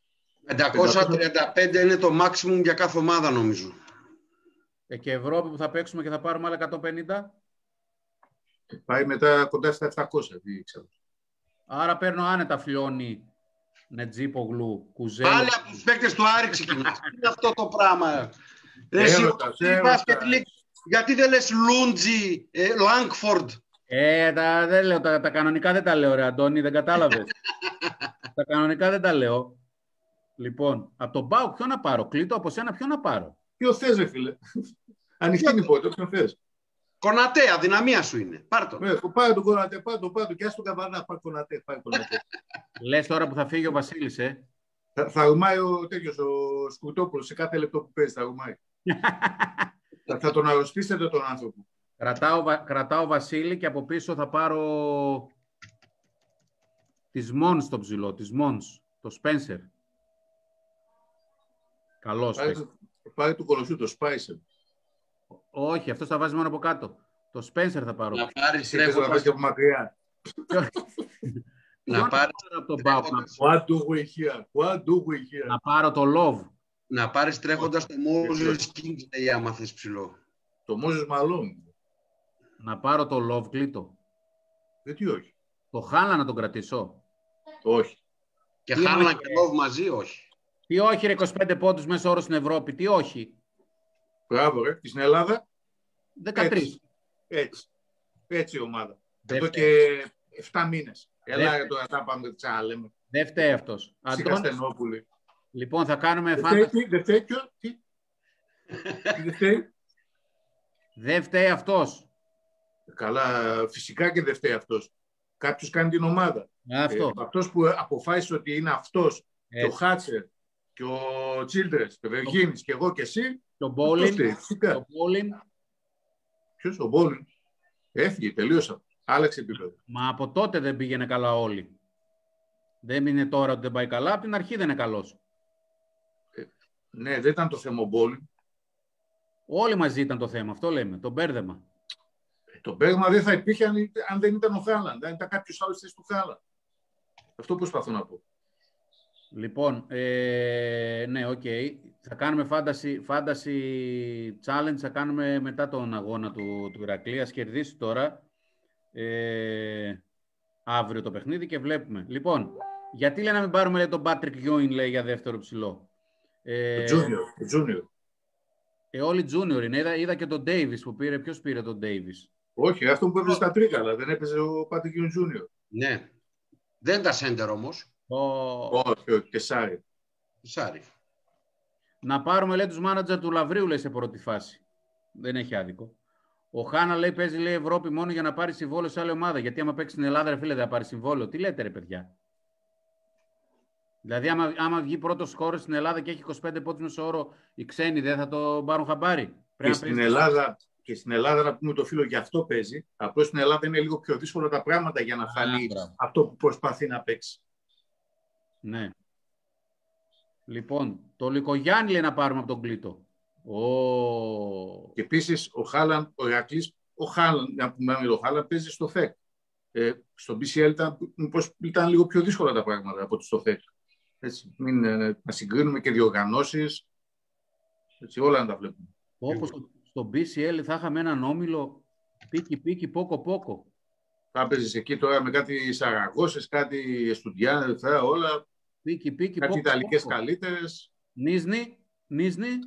535 είναι το maximum για κάθε ομάδα, νομίζω. Και Ευρώπη που θα παίξουμε και θα πάρουμε άλλα 150. Πάει μετά κοντά στα 700. Άρα παίρνω άνετα Φλιώνη, Νετζίπογλου, Κουζέλο. Πάλι από τους παίκτες του Άρη ξεκινάς. Τι είναι αυτό το πράγμα? Γιατί δεν λες Λούντζι, Λάγκφορντ? Δεν λέω, τα κανονικά δεν τα λέω, ρε Αντώνη, δεν κατάλαβες. Τα κανονικά δεν τα λέω. Λοιπόν, από τον ΠΑΟΚ ποιο να πάρω? Κλείτο, από σένα ποιο να πάρω? Ποιο θες, ρε φίλε? Ανοιχτή την πόρτα, ποιο θες? Κονατέ, αδυναμία σου είναι. Πάρ' το. Πάρε τον Κονατέ, πάρε το και ας τον Καβανά, πάρε Κονατέ. Λες τώρα που θα φύγει ο Βασίλης, Θα ρουμάει ο τέτοιος, ο Σκουτόπουλος, σε κάθε λεπτό που παίζει, θα ρουμάει. Θα τον αρρωστήσετε τον άνθρωπο. Κρατάω Βασίλη και από πίσω θα πάρω της Μόνς στο ψηλό, της Μόνς, το Σπένσερ. Καλός. Πάρε του Κολοσσού, το Σπάισερ. Όχι, αυτός θα βάζει μόνο από κάτω. Το Σπένσερ θα πάρω. Να πάρεις τρέχοντας και από μακριά. Να πάρεις από τον ΠΑΟΚ. Να πάρω το Love. Να πάρεις τρέχοντας το Moses Kingsley, άμα θες ψηλό. Το Moses Malone. Να πάρω το Love, κλείτο. Γιατί όχι? Το Χάλα να τον κρατήσω. Όχι. Και Χάλα και Love μαζί, όχι. Τι όχι, ρε, 25 πόντους μέσα όρο στην Ευρώπη. Τι όχι. Μπράβο, ρε. Και στην Ελλάδα? 13. Έτσι η ομάδα. Εδώ και 7 μήνες. Έλα τώρα θα πάμε ξαναλέμε. Δεν φταίει αυτός. Στενόπουλη. Λοιπόν, θα κάνουμε φάνταση. Δεν φταίει αυτός. Καλά, φυσικά και δεν φταίει αυτός. Κάποιος κάνει την ομάδα. Αυτός που αποφάσισε ότι είναι αυτός και ο Χάτσερ και ο Τσίλντρες και ο Βεργίνης και εγώ και εσύ. Το Μπόλιν. Ποιος ο Μπόλιν? Έφυγε, τελείωσα. Άλλαξε επίπεδο. Μα από τότε δεν πήγαινε καλά όλοι. Δεν είναι τώρα ότι δεν πάει καλά. Από την αρχή δεν είναι καλός. Ναι, δεν ήταν το θέμα ο Μπόλιν. Όλοι μαζί ήταν το θέμα. Αυτό λέμε. Το μπέρδεμα. Το μπέρδεμα δεν θα υπήρχε αν δεν ήταν ο Χάλαντ. Αν ήταν κάποιος άλλος θέση του Χάλαντ. Αυτό προσπαθώ να πω. Λοιπόν, ναι, οκ. Θα κάνουμε fantasy challenge, θα κάνουμε μετά τον αγώνα του Ηρακλή. Ας κερδίσει τώρα αύριο το παιχνίδι και βλέπουμε. Λοιπόν, γιατί λέει να μην πάρουμε τον Patrick Ewing, λέει, για δεύτερο ψηλό? Junior. Όλοι junior είναι. Είδα και τον Davis που πήρε. Ποιος πήρε τον Davis? Όχι, αυτό που έπαιζε στα Τρίκαλα. Δεν έπαιζε ο Patrick Ewing Junior. Ναι. Δεν τα σέντερ όμως. Όχι, και Σάρι. Να πάρουμε, λέει, τους μάνατζερ του Λαβρίου, λέει, σε πρώτη φάση. Δεν έχει άδικο. Ο Χάνα, λέει, παίζει, λέει, Ευρώπη μόνο για να πάρει συμβόλαιο σε άλλη ομάδα. Γιατί άμα παίξει στην Ελλάδα, ρε φίλε, δεν θα πάρει συμβόλαιο. Τι λέτε, ρε παιδιά? Δηλαδή, άμα βγει πρώτο σκόρερ στην Ελλάδα και έχει 25 πόντους μέσο όρο, οι ξένοι δεν θα το πάρουν χαμπάρι? Και στην Ελλάδα, να πούμε το φίλο, γι' αυτό παίζει. Απλώς στην Ελλάδα είναι λίγο πιο δύσκολα τα πράγματα για να φανεί αυτό που προσπαθεί να παίξει. Ναι. Λοιπόν, το Λυκογιάννη, λέει, να πάρουμε από τον Κλήτο. Και επίσης ο Χάλαντ, να πούμε ο Χάλαντ παίζει στο ΦΕΚ. Στο BCL ήταν λίγο πιο δύσκολα τα πράγματα από ότι στο ΦΕΚ. Έτσι, να συγκρίνουμε και διοργανώσεις, έτσι, όλα να τα βλέπουμε. Όπως στο BCL θα είχαμε έναν όμιλο πίκι, πόκο. Θα παίζεις εκεί τώρα με κάτι Σαραγώσες, κάτι Εστουντιάνες, όλα. Πίκι, κάτι Ιταλικές καλύτερες. Νίσνη.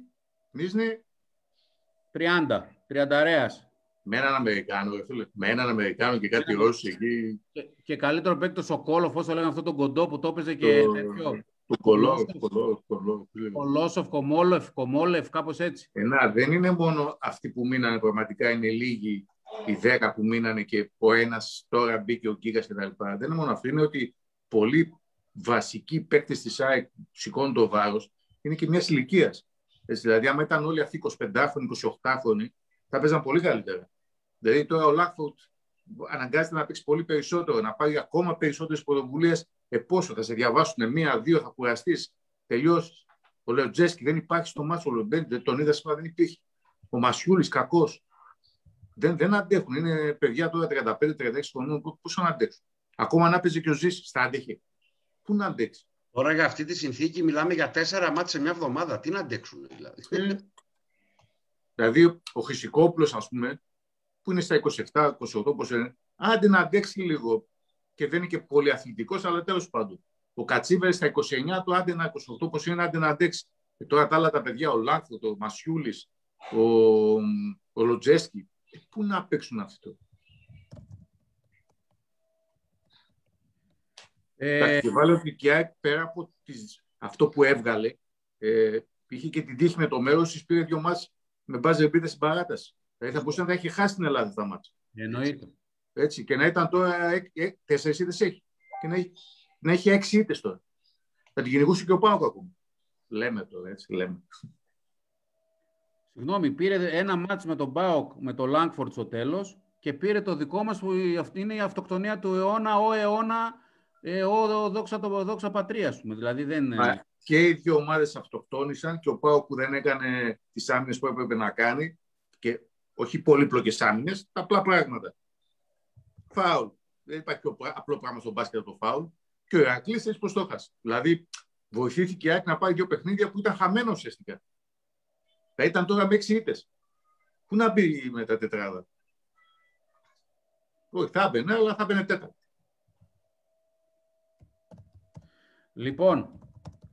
30 ρέας. Με έναν Αμερικάνο, με έναν Αμερικάνο και κάτι Ρώσοι εκεί. Και καλύτερο παίκτο ο Κόλοφ, όσο λέγανε αυτό τον κοντό που το έπαιζε και τέτοιο. Του Κολόσοφ, Κομόλεφ, κάπως έτσι. Δεν είναι μόνο αυτοί που μείνανε, πραγματικά είναι λίγοι οι 10 που μείνανε και ο ένας τώρα μπήκε ο Γκίγας κτλ. Δεν είναι μόνο αυτοί, είναι ότι πολλοί βασικοί παίκτες της ΑΕΚ σηκώνουν το βάρος, είναι και μιας ηλικίας. Δηλαδή, άμα ήταν όλοι αυτοί 25χρονοι, 28χρονοι, θα παίζαν πολύ καλύτερα. Δηλαδή, τώρα ο Λάκφορντ αναγκάζεται να παίξει πολύ περισσότερο, να πάρει ακόμα περισσότερες πρωτοβουλίες. Πόσο θα σε διαβάσουν, 1-2, θα κουραστείς, τελειώσεις. Ο Λεωτζέσκι δεν υπάρχει στο μάτσο, τον είδα σήμερα, δεν υπήρχε. Ο Μασιούλης, κακός. Δεν αντέχουν. Είναι παιδιά τώρα 35-36 χρονών. Πώς να αντέξουν. Ακόμα να παίζει και ο Ζήσης, θα αντέχει. Πού να αντέξει. Τώρα για αυτή τη συνθήκη μιλάμε για 4 μάτς σε μια εβδομάδα. Τι να αντέξουν, δηλαδή. Δηλαδή, ο Χρυσικόπουλος, ας πούμε, που είναι στα 27-28, πώς είναι, άντε να αντέξει λίγο. Και δεν είναι και πολύ αθλητικός, αλλά τέλος πάντων. Ο Κατσίβερ στα 29 του, άντε να 28, πώς είναι, άντε να αντέξει. Και τώρα τα άλλα τα παιδιά, ο Λάκφο, ο Μασιούλης, ο Λοτζέσκι, πού να παίξουν αυτό. Και βάλε ότι η ΑΕΚ πέρα από αυτό που έβγαλε, είχε και την τύχη με το μέρος της, πήρε 2 μάτς με μπάζερ μπίτε στην παράταση. Δηλαδή θα μπορούσε να τα έχει χάσει την Ελλάδα τα μάτς. Εννοείται. Έτσι, και να ήταν τώρα 4 ήττες έχει. Και να έχει 6 ήττες τώρα. Θα την κυνηγούσε και ο Πάοκ ακόμα. Λέμε τώρα, έτσι, λέμε. Συγγνώμη, πήρε ένα μάτς με τον Πάοκ, με τον Λάγκφορντ στο τέλος και πήρε το δικό μας που είναι η αυτοκτονία του αιώνα, δόξα πατρία, ας πούμε. Δηλαδή δεν... Και οι δύο ομάδες αυτοκτόνησαν και ο Πάοκ που δεν έκανε τις άμυνες που έπρεπε να κάνει και όχι πολύπλοκες άμυνες, τα απλά πράγματα. Φάουλ. Δεν υπάρχει πιο απλό πράγμα στο μπάσκετ το φάουλ. Και ο Ηρακλής έτσι πως το έχασε. Δηλαδή βοηθήθηκε η ΑΕΚ να πάρει 2 παιχνίδια που ήταν χαμένο ουσιαστικά. Θα ήταν τώρα με 6 ήττες. Πού να μπει με τα τετράδα. Όχι, θα έμπαινε, αλλά θα έμπαινε τέταρτη. Λοιπόν,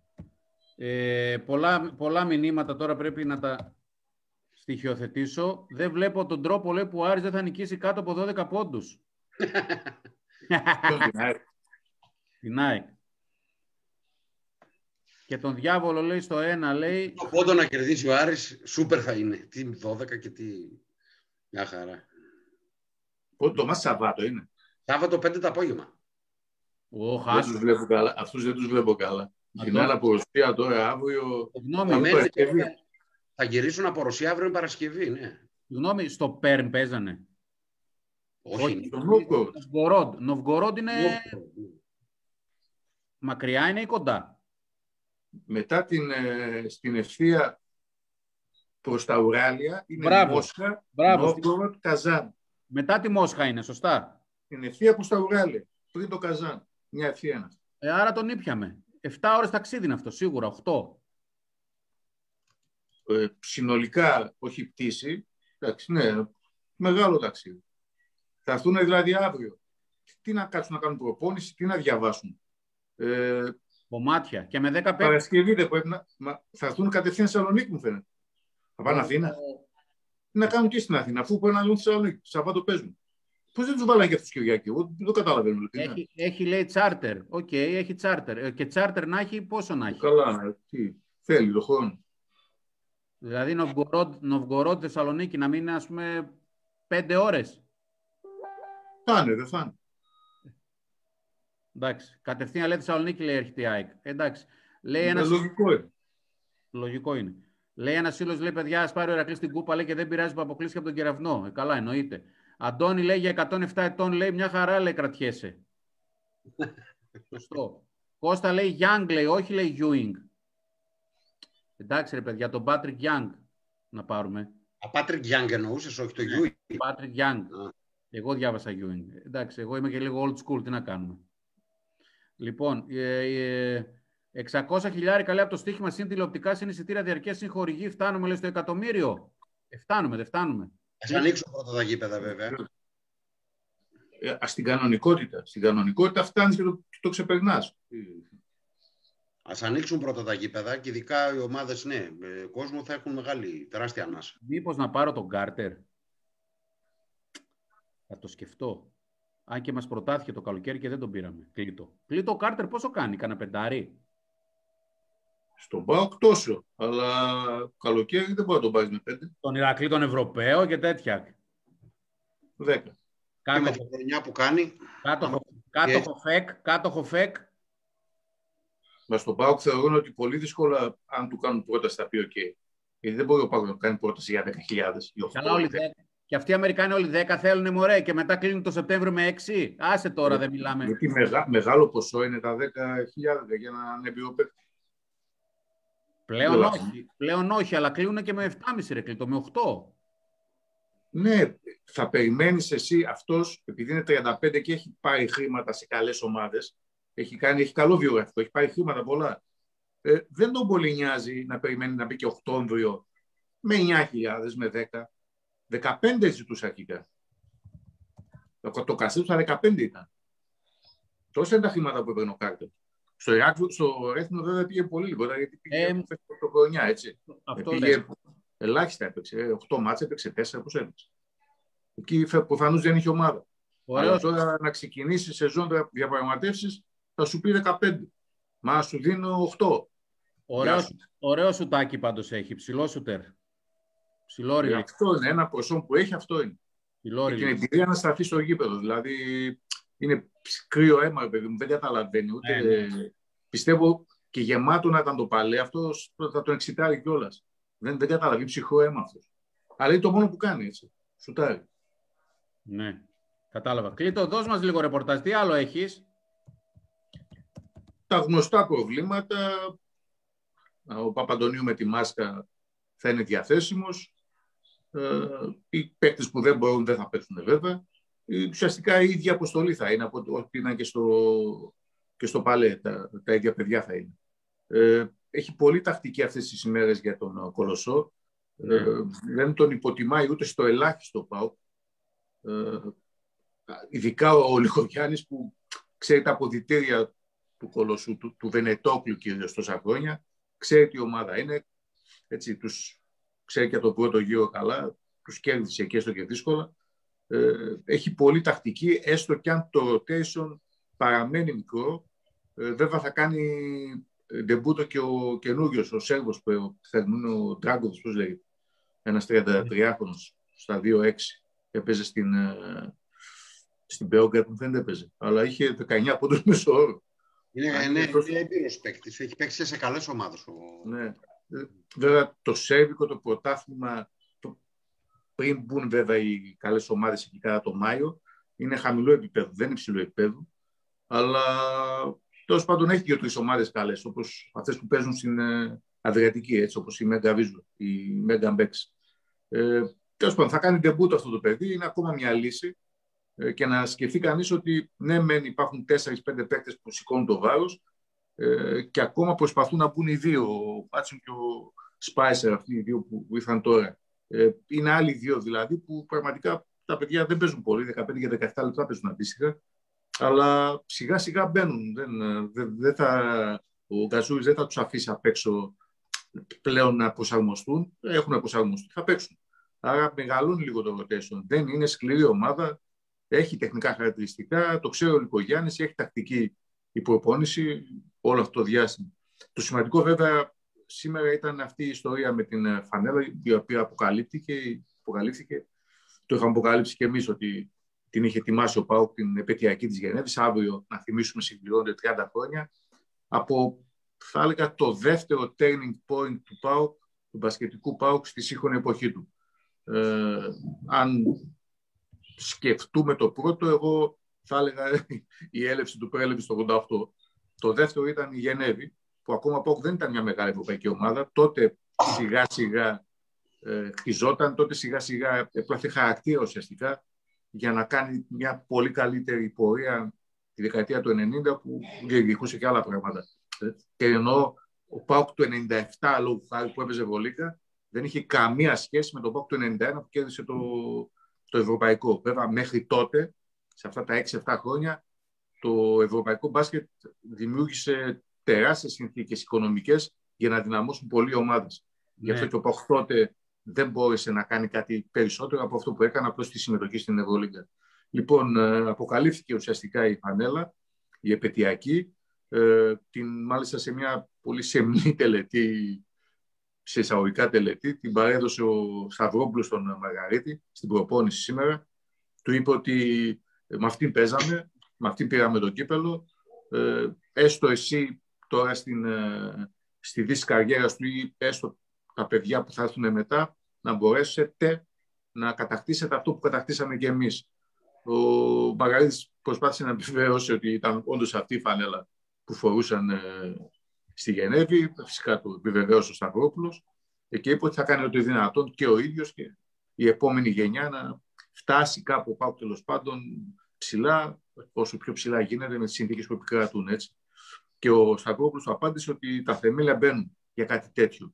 πολλά μηνύματα τώρα πρέπει να τα στοιχειοθετήσω. Δεν βλέπω τον τρόπο, λέει, που ο Άρης δεν θα νικήσει κάτω από 12 πόντους. Την ΑΕΚ. Και τον διάβολο, λέει, στο 1, λέει... Το πόντο να κερδίσει ο Άρης, σούπερ θα είναι. Τι 12 και τι... Μια χαρά. Πόντο μας Σαββάτο είναι. Σάββατο 5 το απόγευμα. Αυτούς δεν τους βλέπω καλά. Γυρνάνε από Ρωσία τώρα, αύριο... Θα γυρίσουν από Ρωσία αύριο Παρασκευή, ναι. Συγγνώμη, στο Πέρν παίζανε. Όχι. Νοβγκορόντ είναι... Μακριά είναι ή κοντά. Μετά στην ευθεία προς τα Ουράλια είναι Μόσχα, Νόβγκοροντ, Καζάν. Μετά τη Μόσχα είναι, σωστά. Την ευθεία προς τα Ουράλια, πριν το Καζάν. Μια ευθεία. Άρα τον ήπιαμε. 7 ώρες ταξίδι είναι αυτό, σίγουρα, 8. Συνολικά, όχι πτήση, εντάξει, ναι, μεγάλο ταξίδι. Θα έρθουν δηλαδή αύριο. Τι να κάτσουν να κάνουν προπόνηση, τι να διαβάσουν. Κομμάτια και με 10 παίκτες. Παρασκευή δεν πρέπει να... Θα έρθουν κατευθείαν στη Θεσσαλονίκη, μου φαίνεται. Θα πάνε Αθήνα. Τι να κάνουν και στην Αθήνα, αφού πρέπει να δουν στη Θεσσαλονίκη. Σαββάτο παίζουν. Πώς δεν τους βάλανε και αυτούς Κυριακή, εγώ δεν το καταλαβαίνω. Έχει λέει τσάρτερ. Οκ, έχει τσάρτερ. Και τσάρτερ να έχει, πόσο να έχει. Καλά, τι θέλει το χρόνο. Δηλαδή Νοβγκορόντ, Θεσσαλονίκη να μείνει, ας πούμε, 5 ώρες. Φάνε, δεν φάνε. Εντάξει. Κατευθείαν λέει Θεσσαλονίκη, λέει, έρχεται η ΑΕΚ. Εντάξει. Λέει ένας... Λογικό είναι. Λογικό είναι. Λέει ένας φίλος, λέει, παιδιά, ας πάρει ο Ηρακλής την κούπα, λέει, και δεν πειράζει που αποκλείστηκε από τον Κεραυνό. Καλά, εννοείται. Αντώνη, λέει, για 107 ετών, λέει, μια χαρά, λέει, κρατιέσαι. Σωστό. Κώστα, λέει, Young, λέει, όχι, λέει, Ewing. Εντάξει, ρε παιδιά, τον Patrick Young. να πάρουμε. Patrick Young εννοούσες, όχι το Ewing. Patrick Young. Εγώ διάβασα Ewing. Εντάξει, εγώ είμαι και λίγο old school, τι να κάνουμε. Λοιπόν, 600 χιλιάρικα λέει από το στοίχημα συν τηλεοπτικά συν εισιτήρια διαρκές συν χορηγή. Φτάνουμε, λέει, στο εκατομμύριο. Δεν φτάνουμε. Ας ανοίξουν πρώτα τα γήπεδα, βέβαια. Στην κανονικότητα φτάνεις και το ξεπερνάς. Ας ανοίξουν πρώτα τα γήπεδα και ειδικά οι ομάδες, ναι, κόσμο θα έχουν τεράστια ανάσα. Μήπως να πάρω τον Κάρτερ. Θα το σκεφτώ. Αν και μας προτάθηκε το καλοκαίρι και δεν τον πήραμε. Κλείτο ο Κάρτερ πόσο κάνει, κανένα πεντάρι? Στον ΠΑΟΚ τόσο, αλλά καλοκαίρι δεν μπορεί να τον πάρει με 5. Τον Ηρακλή, τον Ευρωπαίο και τέτοια. 10. Και με την χρονιά που κάνει. Κάτοχο ΦΕΚ. Μα στον ΠΑΟΚ θεωρούν ότι πολύ δύσκολα αν του κάνουν πρόταση θα πει OK. Γιατί δεν μπορεί ο ΠΑΟΚ να κάνει πρόταση για 10.000 ή 8.000. Και αυτοί οι Αμερικάνοι όλοι 10 θέλουν, μωρέ, και μετά κλείνουν το Σεπτέμβριο με 6. Άσε τώρα, δεν μιλάμε. Γιατί μεγάλο ποσό είναι τα 10.000 για έναν εμπειροπαίχτη. Πλέον όχι, αλλά κλείνουν και με 7,5 ρε, κλείτο, με 8. Ναι, θα περιμένεις εσύ αυτός, επειδή είναι 35 και έχει πάρει χρήματα σε καλές ομάδες, έχει καλό βιογραφικό, έχει πάρει χρήματα πολλά. Δεν τον πολύ νοιάζει να περιμένει να μπει και Οκτώβριο με 9.000, με 10. 15 ζητούσε αρχικά. Το κασί του στα 15 ήταν. Τόσα είναι τα χρήματα που έπαιρνε ο Κάρτερ. Στο Έθνο βέβαια πήγε πολύ λιγότερα, γιατί πήγε πρωτοχρονιά, έτσι. Πήγε ελάχιστα, έπαιξε. 8 μάτς, έπαιξε 4, πώς έπαιξε. Εκεί προφανώς δεν είχε ομάδα. Αλλά τώρα να ξεκινήσει σεζόν διαπραγματεύσεις θα σου πει 15. Μα σου δίνω 8. Ωραίο σουτάκι πάντως έχει, ψηλό σούτερ. Αυτό είναι ένα ποσό που έχει, αυτό είναι. Και την εμπειρία να σταθεί στο γήπεδο. Δηλαδή είναι κρύο αίμα, παιδί μου, δεν καταλαβαίνει ούτε. Πιστεύω και γεμάτο να ήταν το παλέ, αυτό θα τον εξητάρει κιόλας. Δεν καταλαβαίνει ψυχρό αίμα αυτό. Αλλά είναι το μόνο που κάνει, έτσι. Σουτάρει. Ναι, κατάλαβα. Κλείτο, δώσ' μας λίγο ρεπορτάζ. Τι άλλο έχεις? Τα γνωστά προβλήματα. Ο Παπαντονίου με τη μάσκα θα είναι διαθέσιμος. Οι παίκτες που δεν μπορούν δεν θα παίξουν βέβαια. Ουσιαστικά η ίδια αποστολή θα είναι από ό,τι ήταν και στο παλέ. Τα ίδια παιδιά θα είναι. Έχει πολύ τακτική αυτές τις ημέρες για τον Κολοσσό. Δεν τον υποτιμάει ούτε στο ελάχιστο ΠΑΟΚ. Ειδικά ο Λιχογιάννης που ξέρει τα αποδυτήρια του Κολοσσού, του Βενετόκλου κυρίως τόσα χρόνια. Ξέρει τι ομάδα είναι. Έτσι, τους ξέρει και τον πρώτο γύρο καλά. Τους κέρδισε και έστω και δύσκολα. Έχει πολύ τακτική, έστω και αν το rotation παραμένει μικρό. Βέβαια θα κάνει ντεμπούτο και ο καινούριος, ο Σέρβος που θέλουν, ο Ντράγκοβιτς, πώς λέγεται. Ένας 33χρονος στα 2-6. Έπαιζε στην Μπέογκρατ, δεν έπαιζε. Αλλά είχε 19 πόντους μέσο όρο. Είναι έμπειρος παίκτης. Έχει παίξει σε καλές ομάδες. Ναι. Βέβαια το σέρβικο, το πρωτάθλημα, πριν μπουν βέβαια οι καλές ομάδες εκεί κατά το Μάιο, είναι χαμηλό επίπεδο, δεν είναι υψηλό επίπεδο. Αλλά τέλος πάντων έχει δύο-τρεις ομάδες καλές, όπως αυτές που παίζουν στην Αδριατική, έτσι, όπως η Μέγκα Βίζο, η Μέγκα Μπέξ. Τέλος πάντων, θα κάνει ντεμπούτο αυτό το παιδί, είναι ακόμα μια λύση. Και να σκεφτεί κανείς ότι ναι, μεν υπάρχουν 4-5 παίκτες που σηκώνουν το βάρος και ακόμα προσπαθούν να μπουν οι δύο, ο Πάτσον και ο Σπάισερ, αυτοί οι δύο που ήρθαν τώρα. Είναι άλλοι δύο δηλαδή που πραγματικά τα παιδιά δεν παίζουν πολύ, 15 και 17 λεπτά παίζουν αντίστοιχα, αλλά σιγά σιγά μπαίνουν. Ο Γκαζούρης δεν θα τους αφήσει απ' έξω πλέον να προσαρμοστούν. Έχουν προσαρμοστεί, θα παίξουν. Άρα μεγαλώνει λίγο το rotation. Δεν είναι σκληρή ομάδα. Έχει τεχνικά χαρακτηριστικά, το ξέρει ο Λικογιάννης, έχει τακτική η προπόνηση όλο αυτό το διάστημα. Το σημαντικό βέβαια σήμερα ήταν αυτή η ιστορία με την φανέλα, η οποία αποκαλύφθηκε. Το είχαμε αποκαλύψει και εμείς ότι την είχε ετοιμάσει ο ΠΑΟΚ την επαιτειακή της Γενέβης. Αύριο, να θυμίσουμε, συμπληρώνονται 30 χρόνια. Από, θα έλεγα, το δεύτερο turning point του ΠΑΟΚ, του μπασκετικού ΠΑΟΚ στη σύγχρονη εποχή του. Αν σκεφτούμε το πρώτο, εγώ θα έλεγα η έλευση του Πρέλεβη στο 88. Το δεύτερο ήταν η Γενέβη, που ακόμα ΠΑΟΚ δεν ήταν μια μεγάλη ευρωπαϊκή ομάδα. Τότε σιγά σιγά χτιζόταν, τότε σιγά σιγά έπλαθε χαρακτήρα ουσιαστικά για να κάνει μια πολύ καλύτερη πορεία τη δεκαετία του 90 που διεκδικούσε και άλλα πράγματα. Και ενώ ο ΠΑΟΚ του 97 λόγω χάρη που έπαιζε Ευρωλίγκα δεν είχε καμία σχέση με τον ΠΑΟΚ του 91 που κέρδισε το ευρωπαϊκό. Βέβαια μέχρι τότε, σε αυτά τα 6-7 χρόνια, το ευρωπαϊκό μπάσκετ δημιούργησε τεράστιες συνθήκες οικονομικές για να δυναμώσουν πολλοί ομάδες. Γι' αυτό και ο ΠΑΟΚ τότε δεν μπόρεσε να κάνει κάτι περισσότερο από αυτό που έκανε απλώς τη συμμετοχή στην Ευρωλίγκα. Λοιπόν, αποκαλύφθηκε ουσιαστικά η φανέλα, η επετειακή, μάλιστα σε μια πολύ σεμνή τελετή, σε εισαγωγικά τελετή, την παρέδωσε ο Σταυρόπουλος στον Μαργαρίτη στην προπόνηση σήμερα. Του είπε ότι με αυτήν παίζαμε, με αυτήν πήραμε το κύπελο, έστω εσύ τώρα στη δύση καριέρας του ή έστω τα παιδιά που θα έρθουν μετά, να μπορέσετε να κατακτήσετε αυτό που κατακτήσαμε και εμείς. Ο Μαργαρίτης προσπάθησε να επιβεβαιώσει ότι ήταν όντως αυτή η φανέλα που φορούσαν στη Γενέβη. Φυσικά το επιβεβαίωσε ο Σταυρόπουλος και είπε ότι θα κάνει ό,τι δυνατόν και ο ίδιος και η επόμενη γενιά να φτάσει κάπου πάω τέλος πάντων ψηλά, όσο πιο ψηλά γίνεται με τις συνθήκες που επικρατούν. Έτσι. Και ο Σταυρόπουλος απάντησε ότι τα θεμέλια μπαίνουν για κάτι τέτοιο.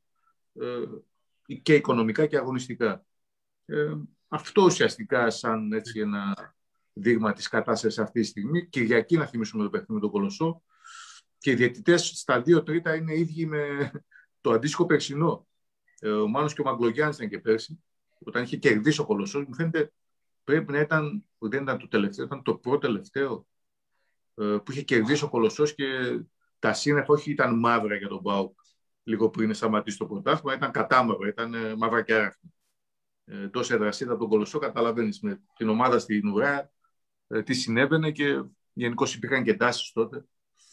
Και οικονομικά και αγωνιστικά. Αυτό ουσιαστικά σαν έτσι ένα δείγμα της κατάστασης αυτή τη στιγμή. Κυριακή να θυμίσουμε το παιχνίδι με τον Κολοσσό και οι διαιτητές στα 2 τρίτα είναι ίδιοι με το αντίστοιχο περσινό. Ο Μάνος και ο Μαγκλογιάννης ήταν και πέρσι, όταν είχε κερδίσει ο Κολοσσός. Μου φαίνεται πρέπει να ήταν, δεν ήταν το τελευταίο, ήταν το πρώτο τελευταίο που είχε κερδίσει ο Κολοσσός και τα σύννεφα όχι ήταν μαύρα για τον ΠΑΟΚ. Λίγο πριν σταματήσει το πρωτάθλημα, ήταν κατάμαυρα, ήταν μαύρα και άραφα. Τόση εδρασία από τον Κολοσσό, καταλαβαίνεις με την ομάδα στην ουρά τι συνέβαινε και γενικώς υπήρχαν και τάσεις τότε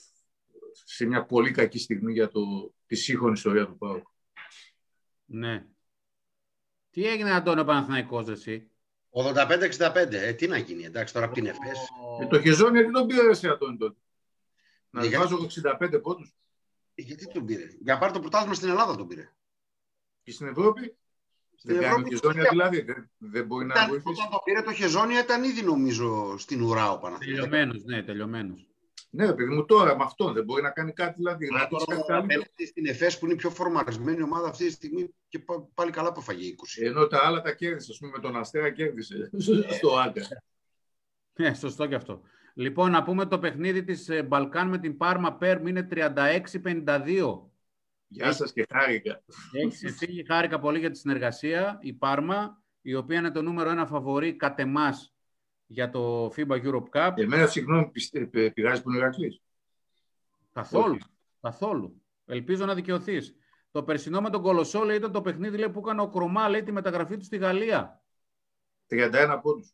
σε μια πολύ κακή στιγμή για τη σύγχρονη ιστορία του ΠΑΟΚ. Ναι. Τι έγινε, Αντώνιο, Παναθηναϊκός εσύ? 85-65. Τι να γίνει, εντάξει, τώρα από την ΕΦΕΣ. Το Χεζόνια δεν τον πήρε εσύ, Αντώνιο, τότε. Να βάζω 65 πόντους. Γιατί τον πήρε? Για πάρει το πρωτάθλημα στην Ελλάδα τον πήρε. Και στην Ευρώπη? Στην Ευρώπη, Χεζόνια δηλαδή. Δεν μπορεί να βοηθήσει. Όταν το πήρε το Χεζόνια ήταν ήδη νομίζω στην ουρά ο Παναθηναϊκός. Τελειωμένος, ναι, τελειωμένος. Ναι, παιδί μου, τώρα με αυτόν δεν μπορεί να κάνει κάτι δηλαδή. Να κάνει κάτι στην ΕΦΕΣ που είναι η πιο φορμαρισμένη ομάδα αυτή τη στιγμή και πάλι καλά που φαγεί 20. Ενώ τα άλλα τα κέρδισε, ας πούμε, με τον Αστέρα κέρδισε στο Άγκα. Ναι, σωστό και αυτό. Λοιπόν, να πούμε το παιχνίδι της Μπαλκάν με την Πάρμα Πέρμ είναι 36-52. Γεια σας και χάρηκα. Έχει ξεφύγει, χάρηκα πολύ για τη συνεργασία. Η Πάρμα, η οποία είναι το νούμερο 1 φαβορί κατ' εμάς για το FIBA Europe Cup. Εμένα, συγγνώμη, πειράζει που είναι ο Ηρακλής? Καθόλου. Καθόλου. Ελπίζω να δικαιωθείς. Το περσινό με τον Κολοσσό, λέει, ήταν το παιχνίδι, λέει, που έκανε ο Κρομά, λέει, τη μεταγραφή του στη Γαλλία. 31 πόντους.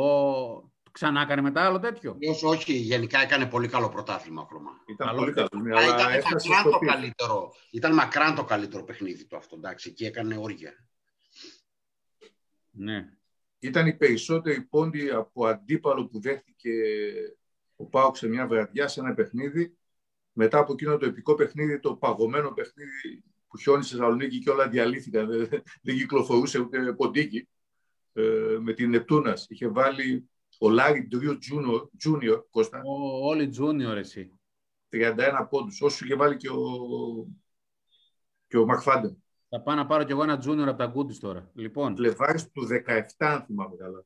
Ξανά έκανε μετά άλλο τέτοιο? Όχι, γενικά έκανε πολύ καλό πρωτάθλημα ο Κρομά. Ήταν πολύ καλό. Ήταν μακράν το καλύτερο παιχνίδι του αυτό, εντάξει, και έκανε όργια. Ναι. Ήταν οι περισσότεροι πόντοι από αντίπαλο που δέχτηκε ο ΠΑΟΚ σε μια βραδιά, σε ένα παιχνίδι, μετά από εκείνο το επικό παιχνίδι, το παγωμένο παιχνίδι που χιόνισε στη Θεσσαλονίκη και όλα διαλύθηκαν, δεν κυκλοφορούσε ούτε ποντίκι, με την Νεπτούνας. Είχε βάλει ο Λάρι Ντρίου Τζούνιορ, Κώστα. Όλοι Τζούνιορ, εσύ. 31 πόντους, όσο είχε βάλει και ο Μακφάντεν. Θα πάω να πάρω κι εγώ ένα Τζούνιορ από τα Γκούντις τώρα. Λοιπόν. Φλεβάρης του 17, αν θυμάμαι καλά.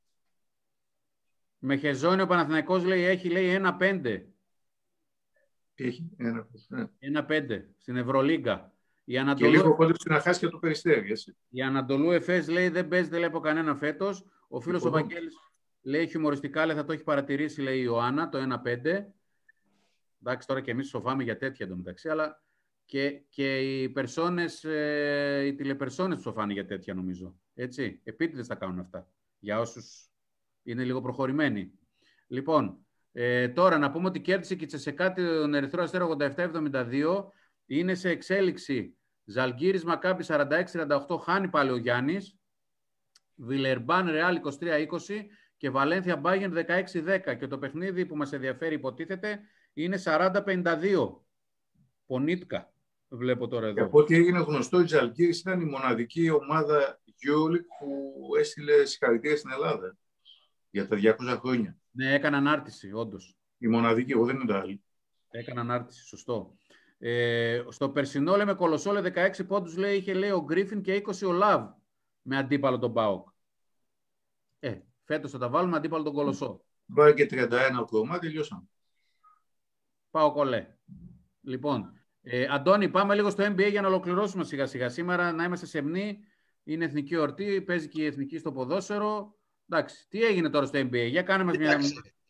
Με Χεζόνιο ο Παναθηναϊκός, λέει, έχει, λέει, 1-5. Έχει 1-5 στην Ευρωλίγκα. Και λίγο κόντεψε να χάσει και το Περιστέρι, έτσι. Η Ανατολού Εφές, λέει, δεν παίζεται, λέει, από κανένα φέτος. Ο φίλος ο Βαγγέλης, λέει, χιουμοριστικά, λέει, θα το έχει παρατηρήσει, λέει, η Ιωάννα, το 1-5. Εντάξει, τώρα και εμείς σοφάμε για τέτοια εντωμεταξύ, αλλά και οι περσόνες, οι τηλεπερσόνες σοφάνε για τέτοια, νομίζω. Έτσι, επίτηδες τα κάνουν αυτά, για όσους είναι λίγο προχωρημένοι. Λοιπόν, τώρα να πούμε ότι κέρδισε και η Τσεσεκά τον Ερυθρό Αστέρα 87-72. Είναι σε εξέλιξη. Ζαλγκύρης Μακάμπι 46-38. Χάνει πάλι ο Γιάννης. Βιλερμπάν Ρεάλ 23-20. Και Βαλένθια Μπάγεν 16-10. Και το παιχνίδι που μας ενδιαφέρει, υποτίθεται, είναι 40-52. Πονίτκα. Βλέπω τώρα Και εδώ. από ό,τι έγινε γνωστό, η Ζαλγκίρις ήταν η μοναδική ομάδα EuroLeague που έστειλε συγχαρητήρια στην Ελλάδα για τα 200 χρόνια. Ναι, έκανα ανάρτηση, όντως. Η μοναδική, εγώ δεν είναι άλλη. Έκανα ανάρτηση, σωστό. Στο περσινό, λέμε, Κολοσσόλε 16 πόντους, λέει, είχε, λέει, ο Γκρίφιν και 20 ο Λαβ με αντίπαλο τον ΠΑΟΚ. Φέτος θα τα βάλουμε αντίπαλο τον Κολοσσό. Βάλε και 31 ο Κομμάτι, τελειώσαμε. Πάω κολλέ. Λοιπόν, Αντώνη, πάμε λίγο στο NBA για να ολοκληρώσουμε σιγά-σιγά. Σήμερα να είμαστε σεμνοί. Είναι εθνική εορτή, παίζει και η εθνική στο ποδόσφαιρο. Εντάξει, τι έγινε τώρα στο NBA, για κάνε μας μια...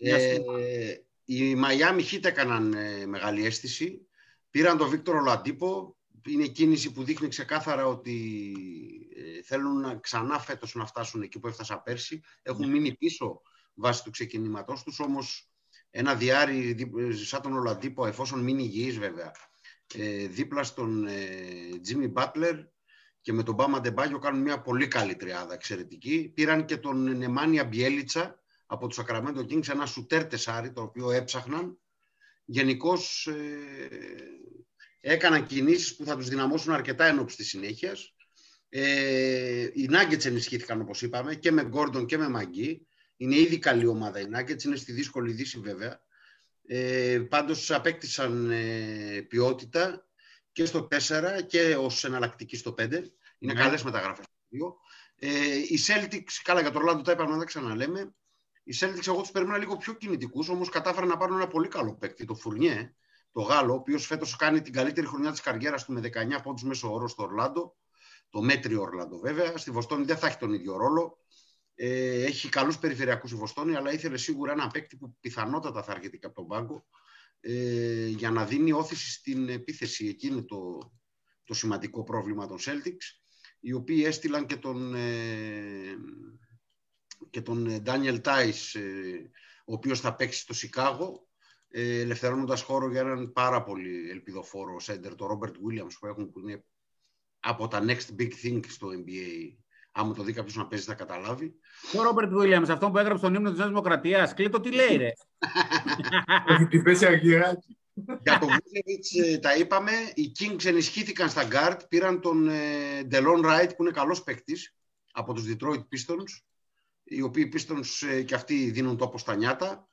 Οι Miami Heat έκαναν μεγάλη αίσθηση. Πήραν τον Βίκτορ Ολαντίπο. Είναι κίνηση που δείχνει ξεκάθαρα ότι θέλουν ξανά φέτος να φτάσουν εκεί που έφτασαν πέρσι. Έχουν μείνει πίσω βάσει του ξεκινήματός τους, όμως ένα διάρρη σαν τον Ολαντίπο, εφόσον μείνει υγιής βέβαια, δίπλα στον Jimmy Butler και με τον Μπάμα Ντεμπάγιο κάνουν μια πολύ καλή τριάδα, εξαιρετική. Πήραν και τον Νεμάνια Μπιέλιτσα από τους Sacramento Kings, ένα σουτέρ τεσάρι, το οποίο έψαχναν. Γενικώς έκαναν κινήσεις που θα τους δυναμώσουν αρκετά ενόψει της συνέχειας. Οι Nuggets ενισχύθηκαν, όπως είπαμε, και με Gordon και με Μαγκί. Είναι ήδη καλή ομάδα οι Nuggets, είναι στη δύσκολη δύση βέβαια. Πάντως απέκτησαν ποιότητα και στο 4 και ως εναλλακτική στο 5. Είναι καλές μεταγραφές στο 2. Οι Celtics, καλά, για το Orlando τα είπαμε, να τα ξαναλέμε. Οι Celtics εγώ τους περίμενα λίγο πιο κινητικούς, όμως κατάφεραν να πάρουν ένα πολύ καλό παίκτη, το Φουρνιέ, το Γάλλο, ο οποίος φέτος κάνει την καλύτερη χρονιά της καριέρας του με 19 πόντους μέσο όρο στο Orlando. Το μέτριο Orlando βέβαια. Στη Βοστόνη δεν θα έχει τον ίδιο ρόλο. Έχει καλούς περιφερειακούς η Βοστόνη, αλλά ήθελε σίγουρα ένα παίκτη που πιθανότατα θα έρχεται και από τον πάγκο για να δίνει όθηση στην επίθεση. Εκείνη το σημαντικό πρόβλημα των Celtics, οι οποίοι έστειλαν και τον Daniel Tice, ο οποίος θα παίξει στο Σικάγο, ελευθερώνοντας χώρο για έναν πάρα πολύ ελπιδοφόρο σέντερ, το Robert Williams, που είναι από τα next big thing στο NBA. Άμα το δει κάποιος να παίζει, θα καταλάβει. Ο Ρόμπερτ Βίλιαμς, αυτό που έγραψε τον ύμνο της Νέας Δημοκρατίας. Κλείτο, τι λέει, ρε. Όχι, την πέσει αργυράκι. Για τον Βίλιαμς τα είπαμε. Οι Kings ενισχύθηκαν στα guard. Πήραν τον Delon Wright, που είναι καλός παίκτης, από τους Detroit Pistons. Οι οποίοι Pistons και αυτοί δίνουν τόπο στα νιάτα.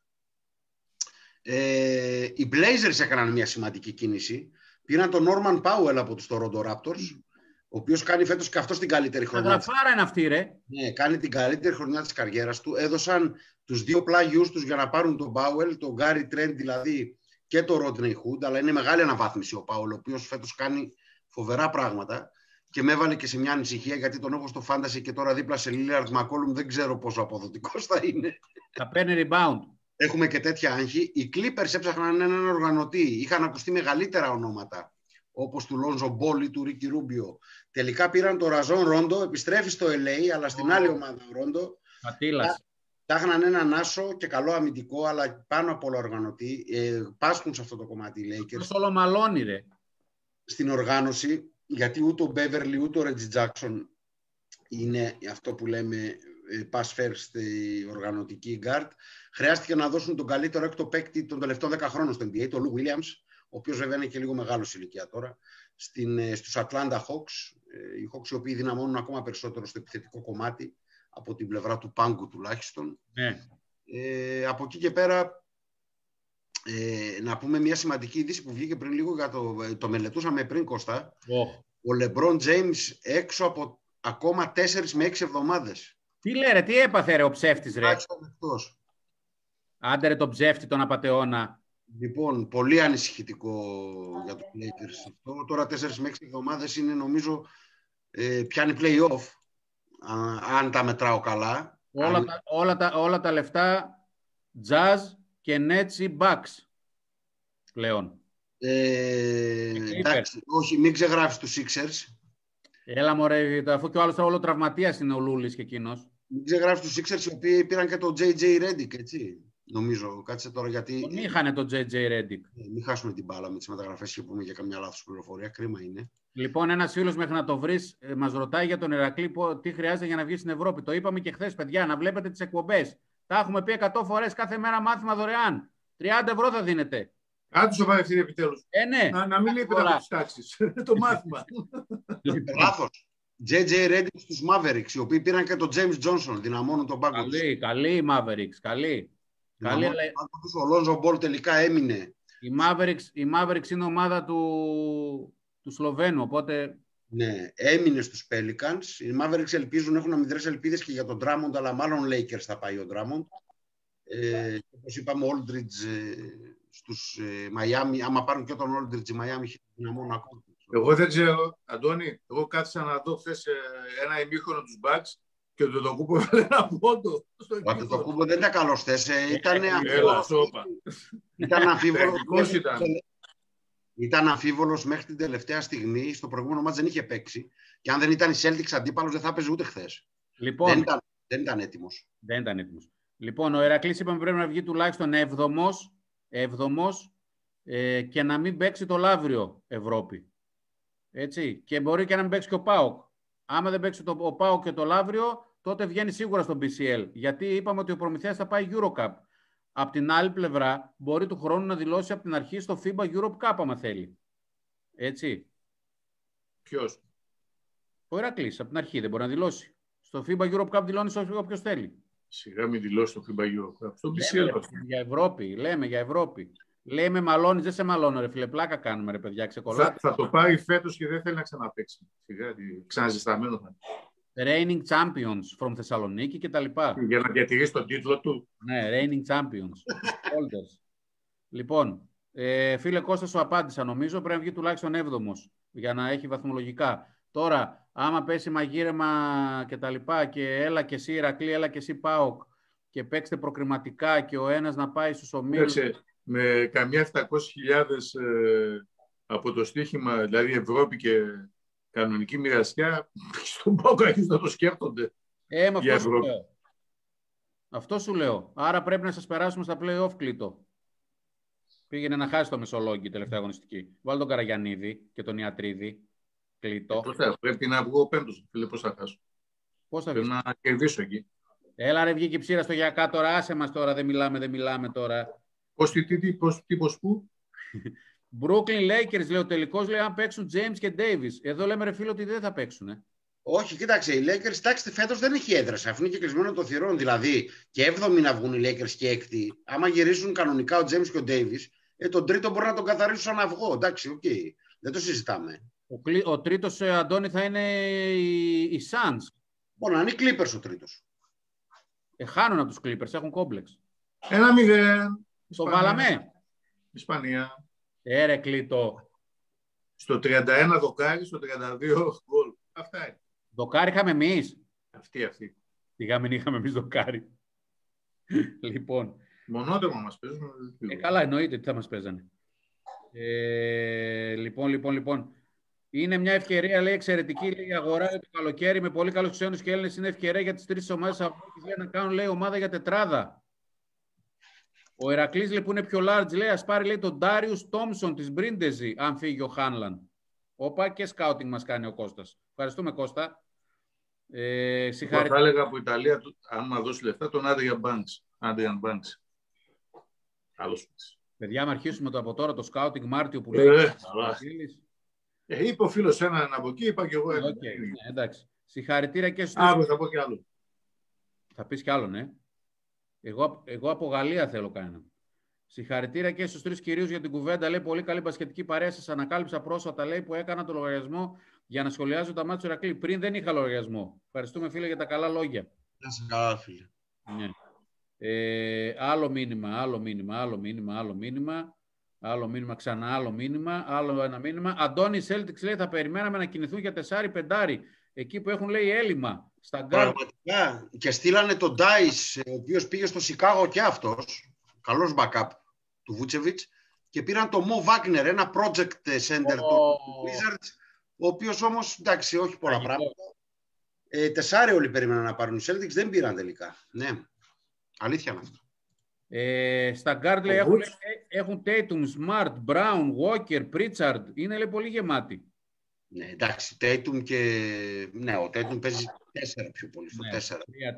Οι Blazers έκαναν μια σημαντική κίνηση. Πήραν τον Norman Powell από τους Toronto Raptors, ο οποίος κάνει φέτος και αυτός την καλύτερη χρονιά. Αγραφάρα είναι αυτή, ρε. Ναι, κάνει την καλύτερη χρονιά της καριέρας του. Έδωσαν τους δύο πλάγιους τους για να πάρουν τον Powell, τον Gary Trent δηλαδή και τον Rodney Hood, αλλά είναι μεγάλη αναβάθμιση ο Powell, ο οποίος φέτος κάνει φοβερά πράγματα και με έβαλε και σε μια ανησυχία, γιατί τον έχω στο Fantasy και τώρα δίπλα σε Lillard McCollum, δεν ξέρω πόσο αποδοτικός θα είναι. Θα παίρνει rebound. Έχουμε και τέτοια άγχη. Οι Clippers έψαχναν έναν οργανωτή. Είχαν ακουστεί μεγαλύτερα ονόματα, όπως του Lonzo Ball ή του Ricky Rubio. Τελικά πήραν τον Rajon Rondo, επιστρέφει στο LA, αλλά στην άλλη ομάδα ο Rondo. Ματήλας. Τάχναν έναν άσο και καλό αμυντικό, αλλά πάνω απ' όλα οργανωτή. Πάσχουν σε αυτό το κομμάτι οι Lakers. Πώς όλο μαλώνει, ρε. Στην οργάνωση, γιατί ούτε ο Beverly ούτε ο Reggie Jackson είναι αυτό που λέμε pass first οργανωτική guard. Χρειάστηκε να δώσουν τον καλύτερο έκτο παίκτη των τελευταίων 10 χρόνων στο NBA, τον Lou Williams, ο οποίος βέβαια είναι και λίγο μεγάλος ηλικία τώρα, στους Atlanta Hawks. Οι Hawks οι οποίοι δυναμώνουν ακόμα περισσότερο στο επιθετικό κομμάτι, από την πλευρά του πάγκου τουλάχιστον. Ναι. Από εκεί και πέρα, να πούμε μια σημαντική είδηση που βγήκε πριν λίγο, για το μελετούσαμε πριν, Κώστα. Ο LeBron James έξω από ακόμα 4 με 6 εβδομάδες. Τι λέει, ρε, τι έπαθε, ρε, ο ψεύτης, ρε. Άντε, ρε, τον ψεύτη, τον απατεώνα. Λοιπόν, πολύ ανησυχητικό για τους Lakers αυτό. Τώρα 4 με 6 εβδομάδες είναι, νομίζω, πιάνει play-off, αν τα μετράω καλά. Όλα τα λεφτά Jazz και Nets ή Bucks πλέον. Εντάξει, όχι, μην ξεγράφεις τους Sixers. Έλα μωρέ, αφού και ο άλλος όλο τραυματίας είναι ο Λούλης και εκείνος. Μην ξεγράφεις τους Sixers, οι οποίοι πήραν και τον JJ Redick, έτσι. Νομίζω, κάτσε τώρα γιατί... Τον είχανε τον JJ Redick. Μην χάσουμε την μπάλα με τις μεταγραφές και πούμε για καμιά λάθος πληροφορία, κρίμα είναι. Λοιπόν, ένας φίλος μέχρι να το βρεις μας ρωτάει για τον Ηρακλή τι χρειάζεται για να βγει στην Ευρώπη. Το είπαμε και χθες, παιδιά, να βλέπετε τις εκπομπές. Τα έχουμε πει 100 φορές, κάθε μέρα μάθημα δωρεάν. 30 ευρώ θα δίνετε. Άντε σοβαρευτεί επιτέλους. Ναι. Να μην λείπει από τις τάξεις. Το μάθημα. Λάθος. JJ Redick στους Mavericks, οι οποίοι πήραν και τον James Johnson, δυναμώνουν τον πάγκο τους. Καλή η Mavericks, καλή. Ο Lonzo Ball τελικά έμεινε. Η Mavericks είναι ομάδα του Σλοβαίνου, οπότε... Ναι, έμεινε στους Pelicans. Οι Mavericks ελπίζουν, έχουν αμυδρές ελπίδες και για τον Drummond, αλλά μάλλον Lakers θα πάει ο Drummond. Όπως είπαμε, ο Aldridge στους Miami, άμα πάρουν και τον Aldridge, η Miami έχει δυναμώνει ακόμα. Εγώ δεν ξέρω, Αντώνη, εγώ κάθισα να δω χθες ένα ημίχρονο τους Bucks και ο Αντετοκούνμπο έβαλε ένα πόντο. Ο Αντετοκούνμπο δεν ήταν καλός χθες, ήταν αμφίβολος μέχρι την τελευταία στιγμή. Στο προηγούμενο μάτς δεν είχε παίξει και αν δεν ήταν η Celtics αντίπαλος δεν θα έπαιζε ούτε χθες. Λοιπόν, δεν ήταν έτοιμος. Λοιπόν, ο Ηρακλής είπαμε πρέπει να βγει τουλάχιστον 7ος και να μην παίξει το Λαύριο Ευρώπη. Έτσι. Και μπορεί και να μην παίξει και ο ΠΑΟΚ. Άμα δεν παίξει ο ΠΑΟΚ και το Λαύριο, τότε βγαίνει σίγουρα στο BCL. Γιατί είπαμε ότι ο Προμηθέας θα πάει EuroCup. Απ' την άλλη πλευρά, μπορεί του χρόνου να δηλώσει από την αρχή στο FIBA Europe Cup, άμα θέλει. Έτσι. Ποιος? Ο Ηρακλής, από την αρχή δεν μπορεί να δηλώσει. Στο FIBA Europe Cup δηλώνει όποιος θέλει. Σιγά μην δηλώσει στο FIBA Europe Cup. Στο BCL. Για Ευρώπη, λέμε για Ευρώπη. Λέμε μαλώνεις, δεν σε μαλώνω ρε φίλε, πλάκα κάνουμε ρε παιδιά, ξεκολλάτε. Θα το πάρει φέτος και δεν θέλει να ξαναπαίξει. Σιγά, ξαναζεσταμένο θα είναι. Reigning champions from Θεσσαλονίκη και τα λοιπά. Για να διατηρήσει τον τίτλο του. Ναι, reigning champions. Holders. Λοιπόν, φίλε Κώστα, σου απάντησα νομίζω, πρέπει να βγει τουλάχιστον 7ος για να έχει βαθμολογικά. Τώρα, άμα πέσει μαγείρεμα και τα λοιπά και έλα και εσύ Ηρακλή, έλα και εσύ ΠΑΟΚ και παίξτε προκριματικά και ο ένας να πάει στους ομίλους. Με καμιά 700.000 από το στοίχημα, δηλαδή Ευρώπη και κανονική μοιρασιά, στον ΠΑΟΚ αρχίζουν να το σκέφτονται. Αυτό σου λέω. Άρα πρέπει να σας περάσουμε στα play-off, Κλήτο. Πήγαινε να χάσει το Μεσολόγγι τελευταία αγωνιστική. Βάλει τον Καραγιαννίδη και τον Ιατρίδη. Κλήτο. Πρέπει να βγω πέμπτος, φίλε, πώς θα χάσω. Πώς θα πρέπει να κερδίσω εκεί. Έλα ρε, βγήκε η ψήρα στο γιακά τώρα, άσε μας τώρα, δεν μιλάμε τώρα. Πώς πού? Brooklyn Lakers, λέει ο τελικός, λέει αν παίξουν James και Davis. Εδώ λέμε ρε φίλο ότι δεν θα παίξουν. Όχι, κοίταξε, οι Lakers, εντάξει, φέτος δεν έχει έδραση, αφού είναι και κλεισμένο των θυρών. Δηλαδή, και 7η να βγουν οι Lakers και 6η. Άμα γυρίσουν κανονικά ο James και ο Davis, τον τρίτο μπορεί να τον καθαρίσουν σαν αυγό. Εντάξει, οκ. Δεν το συζητάμε. Ο τρίτος, Αντώνη, θα είναι οι Suns. Μπορεί να είναι οι Clippers ο τρίτος. Χάνουν από τους Clippers, έχουν κόμπλεξ. 1-0. Το βάλαμε. Ισπανία. Ρε Κλήτο. Στο 31 δοκάρι, στο 32 γκολ. Αυτά είναι. Δοκάρι είχαμε εμείς. Αυτή. Σιγά μην είχαμε εμείς δοκάρι. Λοιπόν. Μονότεμα μας παίζουν. Καλά, εννοείται τι θα μας παίζανε. Λοιπόν. Είναι μια ευκαιρία, λέει, εξαιρετική, λέει, η αγορά το καλοκαίρι με πολύ καλούς ξένους και Έλληνες. Είναι ευκαιρία για τις τρεις ομάδες να κάνουν, λέει, ομάδα για τετράδα. Ο Ηρακλής, λέει, που είναι πιο large, λέει, ας πάρει, λέει, τον Ντάριους Τόμσον της Μπρίντεζη, αν φύγει ο Χάνλαν. Όπα, και σκάουτινγκ μας κάνει ο Κώστας. Ευχαριστούμε, Κώστα. Θα έλεγα από Ιταλία, άμα δώσει λεφτά, τον Άντριαν Μπάνξ. Καλώς. Παιδιά, άμα αρχίσουμε από τώρα το σκάουτινγκ Μάρτιο που λέει. Είπε ο φίλος έναν από εκεί, είπα και εγώ έναν. Εντάξει. Συγχαρητήρια και στους... Αύριο θα πω κι άλλο. Θα πεις κι άλλο, ναι. Εγώ από Γαλλία θέλω κανέναν. Συγχαρητήρια και στους τρεις κυρίους για την κουβέντα. Λέει πολύ καλή μπασκετική παρέα. Σας ανακάλυψα πρόσφατα, λέει, που έκανα το λογαριασμό για να σχολιάζω τα μάτια του Ηρακλή. Πριν δεν είχα λογαριασμό. Ευχαριστούμε, φίλε, για τα καλά λόγια. Να σε καλά, φίλε. Ναι. Άλλο μήνυμα, ξανά άλλο μήνυμα, άλλο ένα μήνυμα. Αντώνη Celtics, λέει, θα περιμέναμε να κινηθούν για 4-5. Εκεί που έχουν, λέει, έλλειμμα. Στα πραγματικά. Και στείλανε τον Dice, ο οποίος πήγε στο Σικάγο και αυτός. Καλός backup του Βούτσεβιτς. Και πήραν το Mo Wagner, ένα project center του Wizards, ο οποίος όμως, εντάξει, όχι πολλά πράγματα. 4 όλοι περίμεναν να πάρουν οι Celtics, δεν πήραν τελικά. Ναι, αλήθεια είναι αυτό. Στα guard, λέει, έχουν Tatum, Smart, Brown, Walker, Pritchard. Είναι, λέει, πολύ γεμάτοι. Ναι, εντάξει, Tatum και... Ναι, ο Tatum παίζει 4 πιο πολύ, στο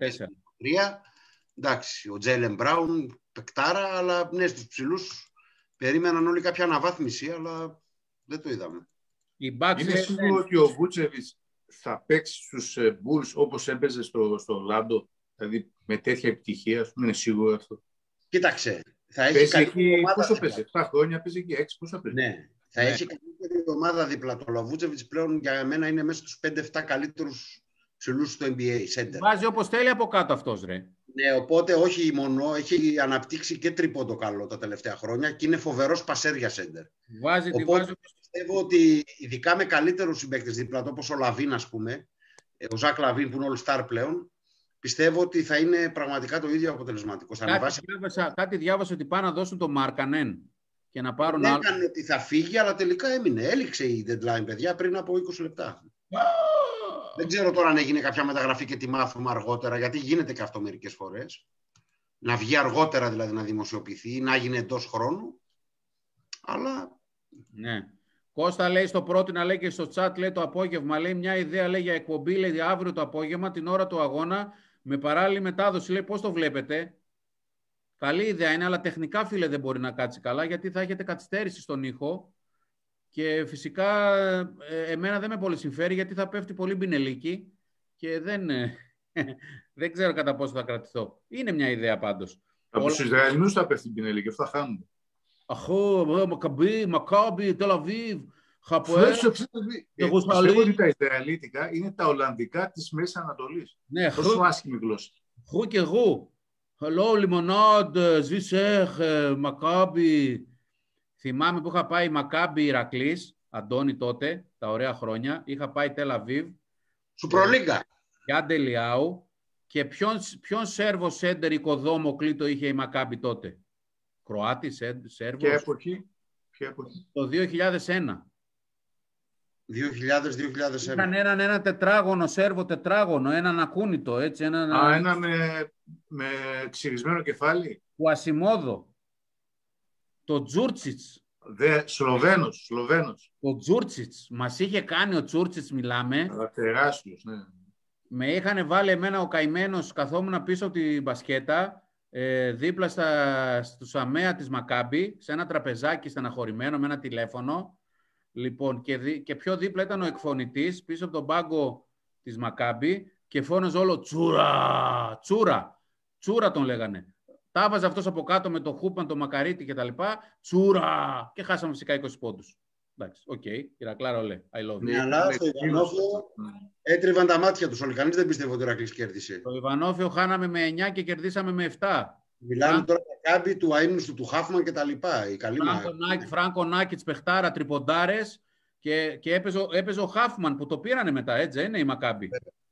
4. 3. Εντάξει, ο Jaylen Brown, παικτάρα, αλλά ναι, στους ψηλούς περίμεναν όλοι κάποια αναβάθμιση, αλλά δεν το είδαμε. Είναι σίγουρο ότι ο Βούτσεβιτς θα παίξει στους Bulls όπως έπαιζε στο Λάντο, δηλαδή με τέτοια επιτυχία, είναι σίγουρο αυτό. Κοίταξε, θα έχει καλύτερη ομάδα. Πόσο παίζει, 7 χρόνια παίζει και 6, πόσο παίζει. Ναι, θα έχει καλύτερη ομάδα δίπλα. Το Βούτσεβιτς πλέον για μένα είναι μέσα στους 5-7 καλύτερους ψηλούς στο NBA. Center. Βάζει όπως θέλει από κάτω αυτός, ρε. Ναι, οπότε όχι μόνο, έχει αναπτύξει και τρίποντο καλό τα τελευταία χρόνια και είναι φοβερός πασέρ για center. Οπότε πιστεύω ότι ειδικά με καλύτερους συμπαίκτες δίπλα, όπως ο Λαβίν, ας πούμε, ο Ζακ Λαβίν που είναι all-star πλέον, πιστεύω ότι θα είναι πραγματικά το ίδιο αποτελεσματικό. Κάτι διάβασα ότι πάνε να δώσουν το Μάρκανεν και να πάρουν άλλο. Έκανε ότι θα φύγει, αλλά τελικά έμεινε. Έληξε η deadline, παιδιά, πριν από 20 λεπτά. Δεν ξέρω τώρα αν έγινε κάποια μεταγραφή και τη μάθουμε αργότερα, γιατί γίνεται και αυτό μερικές φορές. Να βγει αργότερα δηλαδή να δημοσιοποιηθεί, να γίνει εντός χρόνου. Αλλά... Ναι. Κώστα λέει στο πρώτο να λέει και στο chat, λέει το απόγευμα, λέει μια ιδέα λέει για εκπομπή, λέει αύριο το απόγευμα, την ώρα του αγώνα, με παράλληλη μετάδοση, λέει πώς το βλέπετε. Καλή ιδέα είναι, αλλά τεχνικά φίλε δεν μπορεί να κάτσει καλά, γιατί θα έχετε καθυστέρηση στον ήχο. Και φυσικά εμένα δεν με πολύ συμφέρει, γιατί θα πέφτει πολύ μπινελίκι και δεν ξέρω κατά πόσο θα κρατηθώ. Είναι μια ιδέα πάντως. Από τους Ισραηλινούς θα πέφτει μπινελίκι, αυτά χάνουν. Αχώ, Μακάμπι, Τελαβίβ, Χαποέλ. Πιστεύω ότι τα Ισραηλίτικα είναι τα Ολλανδικά της Μέσης Ανατολής. Ναι, τόσο άσχημη γλώσσα. Χου και εγώ. Hello, Λιμονάντ, Σβίσεχ, Μακάμπι. Θυμάμαι που είχα πάει Μακάμπι Ηρακλής, Αντώνη τότε, τα ωραία χρόνια. Είχα πάει Τελαβίβ. Σουπρολίγκα. Γιάντε Λιάου. Και ποιον Σέρβο σέντερ οικοδόμο κλήτο είχε η Μακάμπι τότε. Κροάτη, Σέρβος. Ποια εποχή. Το 2001. 2000-2001. Είχαν ένα τετράγωνο, Σέρβο τετράγωνο, έναν ακούνητο, έτσι. Ένα με ξυρισμένο κεφάλι. Κουασιμόδο. Το Τζούρτσιτς. Σλοβαίνος. Το Τζούρτσιτς. Μας είχε κάνει ο Τζούρτσιτς, μιλάμε. Αλλά τεράστιος, ναι. Με είχαν βάλει εμένα ο καημένος, καθόμουν πίσω από την μπασκέτα, δίπλα στους αμαία της Μακάμπι, σε ένα τραπεζάκι στεναχωρημένο με ένα τηλέφωνο. Λοιπόν, και πιο δίπλα ήταν ο εκφωνητής, πίσω από τον πάγκο της Μακάμπι και φώναζε όλο Τσούρα τον λέγανε. Τα βάζε αυτός από κάτω με το Χούπαν, το Μακαρίτη και τα λοιπά. Τσούρα! Και χάσαμε φυσικά 20 πόντους. Εντάξει, οκ. Ηρακλάρα, ολέ. I love you. Ναι, αλλά στο Ιβανόφιο έτριβαν τα μάτια τους όλοι. Κανείς δεν πιστεύω ότι ο Ηρακλής κέρδισε. Στο Ιβανόφιο χάναμε με 9 και κερδίσαμε με 7. Μιλάμε τώρα για κάμπι του αείμνηστου του Χάφμαν και τα λοιπά. Φράνκο Νάκιτς, παιχτάρα, τριποντάρες και έπαιζε ο Χάφμαν που το πήρανε μετά, έτσι, είναι η Μακάμπι.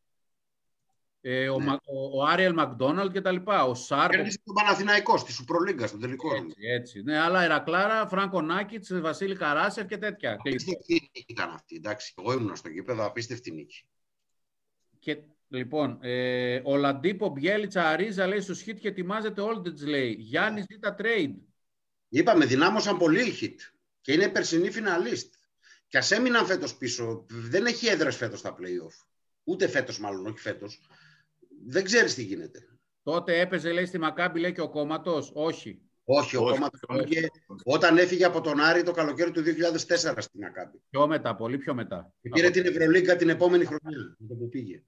Ο Άριελ Μακδόναλντ και τα λοιπά. Ο Σάρ. Κέρδισε τον Παναθηναϊκό στη Σουπρολίγκα στο τελικό. Έτσι. Ναι, αλλά Ηρακλάρα, Φράνκο Νάκιτς, Βασίλη Καράσεφ και τέτοια. Απίστευτη νίκη ήταν αυτή. Εντάξει, εγώ ήμουν στο γήπεδο, απίστευτη νίκη. Και λοιπόν, ο Λαντίπο Μπιέλιτσα Αρίζα λέει στο Hit και ετοιμάζεται Όλντετς, λέει. Γιάννης ζήτα trade. Είπαμε, δυνάμωσαν πολύ η Hit και είναι περσινή φιναλίστ. Και ας έμειναν φέτος πίσω, δεν έχει έδρες φέτος στα play-off. Ούτε φέτος, μάλλον, όχι φέτος. Δεν ξέρεις τι γίνεται. Τότε έπαιζε, λέει, στη Μακάμπι, λέει, και ο Κόμματος. Όχι. Όχι, ο Κόμματος πήγε όταν έφυγε από τον Άρη το καλοκαίρι του 2004 στη Μακάμπι. Πιο μετά, πολύ πιο μετά. Πήρε την Ευρωλίγκα την επόμενη χρονιά. Που πήγε.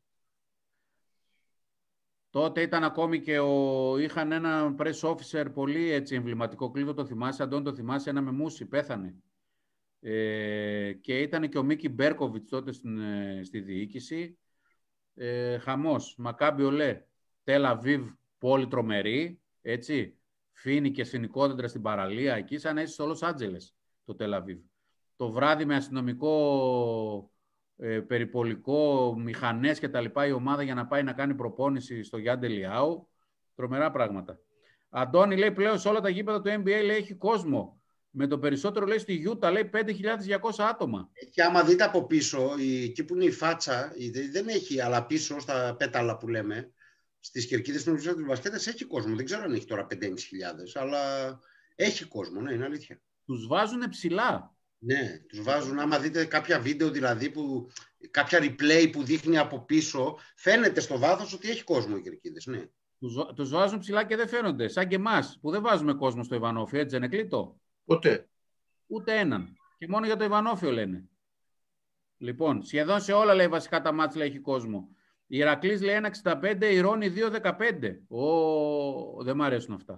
Τότε ήταν ακόμη και είχαν ένα press officer πολύ έτσι εμβληματικό, κλείδο το θυμάσαι, Αντώνη το θυμάσαι, ένα με μουσι, πέθανε. Και ήταν και ο Μίκη Μπέρκοβιτς τότε στη διοίκηση. Χαμός, Μακάμπι Ολέ, Τελαβίβ, πόλη τρομερή, έτσι, φίνει και συνοικόδεντρα στην παραλία, εκεί σαν να είσαι στο Λος Άντζελες, το Τελαβίβ. Το βράδυ με αστυνομικό, περιπολικό, μηχανές και τα λοιπά, η ομάδα για να πάει να κάνει προπόνηση στο Γιάντε Λιάου, τρομερά πράγματα. Αντώνη λέει πλέον σε όλα τα γήπεδα του NBA λέει, έχει κόσμο. Με το περισσότερο λέει στη Γιούτα λέει 5.200 άτομα. Και άμα δείτε από πίσω, εκεί που είναι η φάτσα, δεν έχει, αλλά πίσω στα πέταλα που λέμε, στις κερκίδες των μπασκέτες έχει κόσμο. Δεν ξέρω αν έχει τώρα 5.500, αλλά έχει κόσμο, ναι, είναι αλήθεια. Τους βάζουν ψηλά. Ναι, τους βάζουν, άμα δείτε κάποια βίντεο δηλαδή, κάποια replay που δείχνει από πίσω, φαίνεται στο βάθος ότι έχει κόσμο οι κερκίδες, ναι. Τους βάζουν ψηλά και δεν φαίνονται, σαν και εμάς, που δεν βάζουμε κόσμο στο Ιβανόφιο, έτσι δεν είναι κλείτο. Ποτέ. Ούτε έναν. Και μόνο για το Ιβανόφιο λένε. Λοιπόν, σχεδόν σε όλα λέει βασικά τα μάτς λέει έχει κόσμο. Η Ηρακλής λέει 1,65, η Ρώνη 2,15. Δεν μ' αρέσουν αυτά.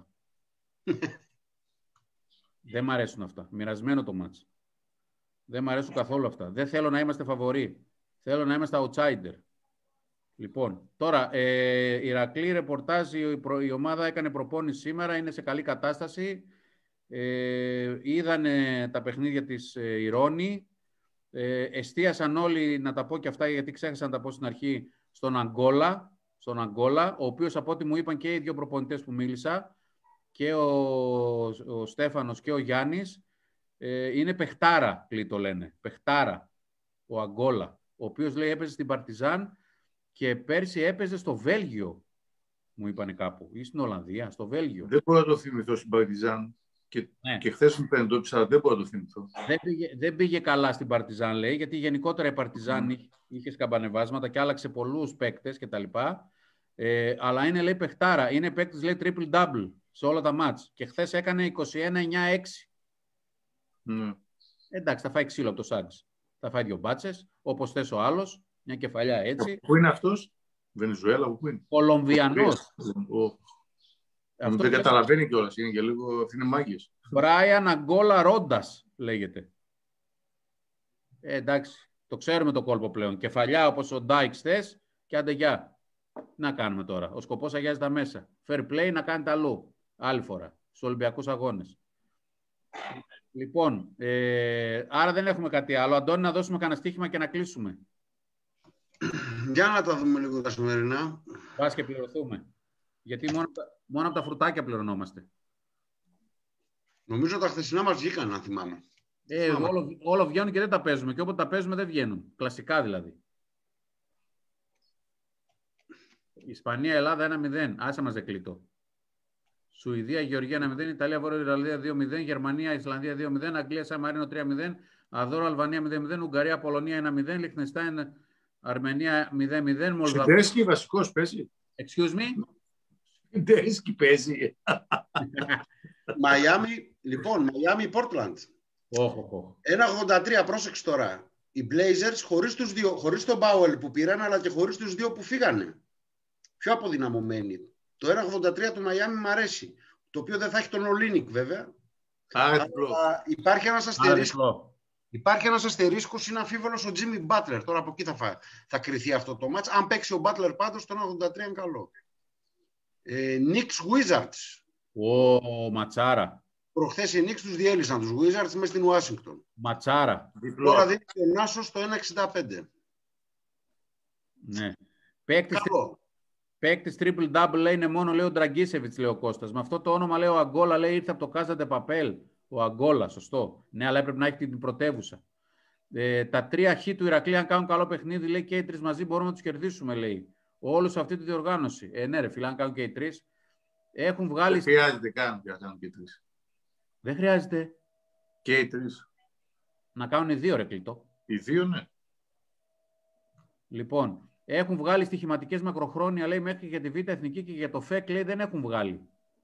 Δεν μ' αρέσουν αυτά. Μοιρασμένο το μάτς. Δεν μ' αρέσουν καθόλου αυτά. Δεν θέλω να είμαστε φαβορί. Θέλω να είμαστε outsider. Λοιπόν, τώρα η Ηρακλή ρεπορτάζ, η ομάδα έκανε προπόνηση σήμερα, είναι σε καλή κατάσταση. Είδανε τα παιχνίδια της Ρώνη. Εστίασαν όλοι, να τα πω και αυτά γιατί ξέχασα να τα πω στην αρχή, στον Αγκόλα, ο οποίος από ό,τι μου είπαν και οι δύο προπονητές που μίλησα, και ο Στέφανος και ο Γιάννης, είναι παιχτάρα, το λένε. Παιχτάρα, ο Αγκόλα, ο οποίος λέει έπαιζε στην Παρτιζάν και πέρσι έπαιζε στο Βέλγιο, μου είπανε κάπου, ή στην Ολλανδία, στο Βέλγιο. Δεν μπορώ να το θυμηθώ στην Παρτιζάν. Και χθες μου πέντοψα, δεν μπορώ να το θυμηθώ. Δεν πήγε καλά στην Παρτιζάν, λέει, γιατί γενικότερα η Παρτιζάν είχε σκαμπανεβάσματα και άλλαξε πολλούς παίκτες κτλ. Αλλά είναι, λέει, παιχτάρα. Είναι παίκτης, λέει, triple-double σε όλα τα μάτς. Και χθες έκανε 21-9-6. Εντάξει, θα φάει ξύλο από το Σάντς. Θα φάει 2 μπάτσες, όπως θες ο άλλος, μια κεφαλιά έτσι. Πού είναι αυτός? Βενεζουέλα, πού είναι? Κολομβιανός. Δεν καταλαβαίνει κιόλας, είναι και λίγο, είναι μάγες. Μπράιαν Αγκόλα Ρόντας λέγεται. Εντάξει, το ξέρουμε το κόλπο πλέον. Κεφαλιά όπως ο Ντάικς θες και άντε γεια. Να κάνουμε τώρα. Ο σκοπός αγιάζει τα μέσα. Fair play να κάνετε αλλού. Άλλη φορά. Στους Ολυμπιακούς Αγώνες. Λοιπόν, άρα δεν έχουμε κάτι άλλο. Αντώνη, να δώσουμε κανένα στοίχημα και να κλείσουμε. Για να τα δούμε λίγο τα σημερινά. Πας και πληρωθούμε. Γιατί μόνο από τα φρουτάκια πληρωνόμαστε. Νομίζω τα χθεσινά μας βγήκαν, αν θυμάμαι. Όλο βγαίνουν και δεν τα παίζουμε. Και όποτε τα παίζουμε δεν βγαίνουν. Κλασικά δηλαδή. Ισπανία, Ελλάδα 1-0. Άσε μας δεκλείτο. Σουηδία, Γεωργία 1-0. Ιταλία, Βόρεια Ιρλανδία 2-0. Γερμανία, Ισλανδία 2-0. Αγγλία, Σαν Μαρίνο 3-0. Αδόρο, Αλβανία 0-0. Ουγγαρία, Πολωνία 1-0. Λιχτενστάιν, Αρμενία 0-0. Μολδαβία. Συντέσκι βασικός παίζει. Excuse me. Συντέσκι παίζει. Μαϊάμι, Portland. 1-83, πρόσεξε τώρα. Οι Blazers χωρίς τον Μπάουελ που πήραν, αλλά και χωρίς τους δύο που φύγανε. Πιο αποδυναμωμένοι. Το 1-83 του Μαϊάμι μου αρέσει. Το οποίο δεν θα έχει τον Ολίνικ βέβαια. Υπάρχει ένας αστερίσκος, είναι αμφίβολος ο Jimmy Butler. Τώρα από εκεί θα κριθεί αυτό το μάτς. Αν παίξει ο Butler πάντως, το 1-83 είναι καλό. Knicks Wizards. Ματσάρα. Προχθές οι Knicks τους διέλυσαν τους Wizards μες στην Ουάσιγκτον. Ματσάρα. Τώρα δίνει τον Νάσο στο 1,65. Ναι. Παίκτης triple-double λέει είναι μόνο, λέει ο Ντραγκίσεβιτς, λέει ο Κώστας. Με αυτό το όνομα, λέει ο Αγκόλα, λέει ήρθε από το Casa de Papel. Ο Αγκόλα, σωστό. Ναι, αλλά έπρεπε να έχει την πρωτεύουσα. Τα 3 χ του Ηρακλή, αν κάνουν καλό παιχνίδι, λέει και οι 3 μαζί μπορούμε να τους κερδίσουμε, λέει. Όλους σε αυτή τη διοργάνωση. Ναι, ρε φίλε, αν κάνουν και οι 3. Έχουν βγάλει. Δεν χρειάζεται καν να κάνουν και οι 3. Δεν χρειάζεται. Και οι 3. Να κάνουν οι 2, ρε κλειτό. Οι 2, ναι. Λοιπόν, έχουν βγάλει στοιχηματικές μακροχρόνια, λέει, μέχρι για τη Β' Εθνική και για το ΦΕΚ, λέει, δεν έχουν βγάλει.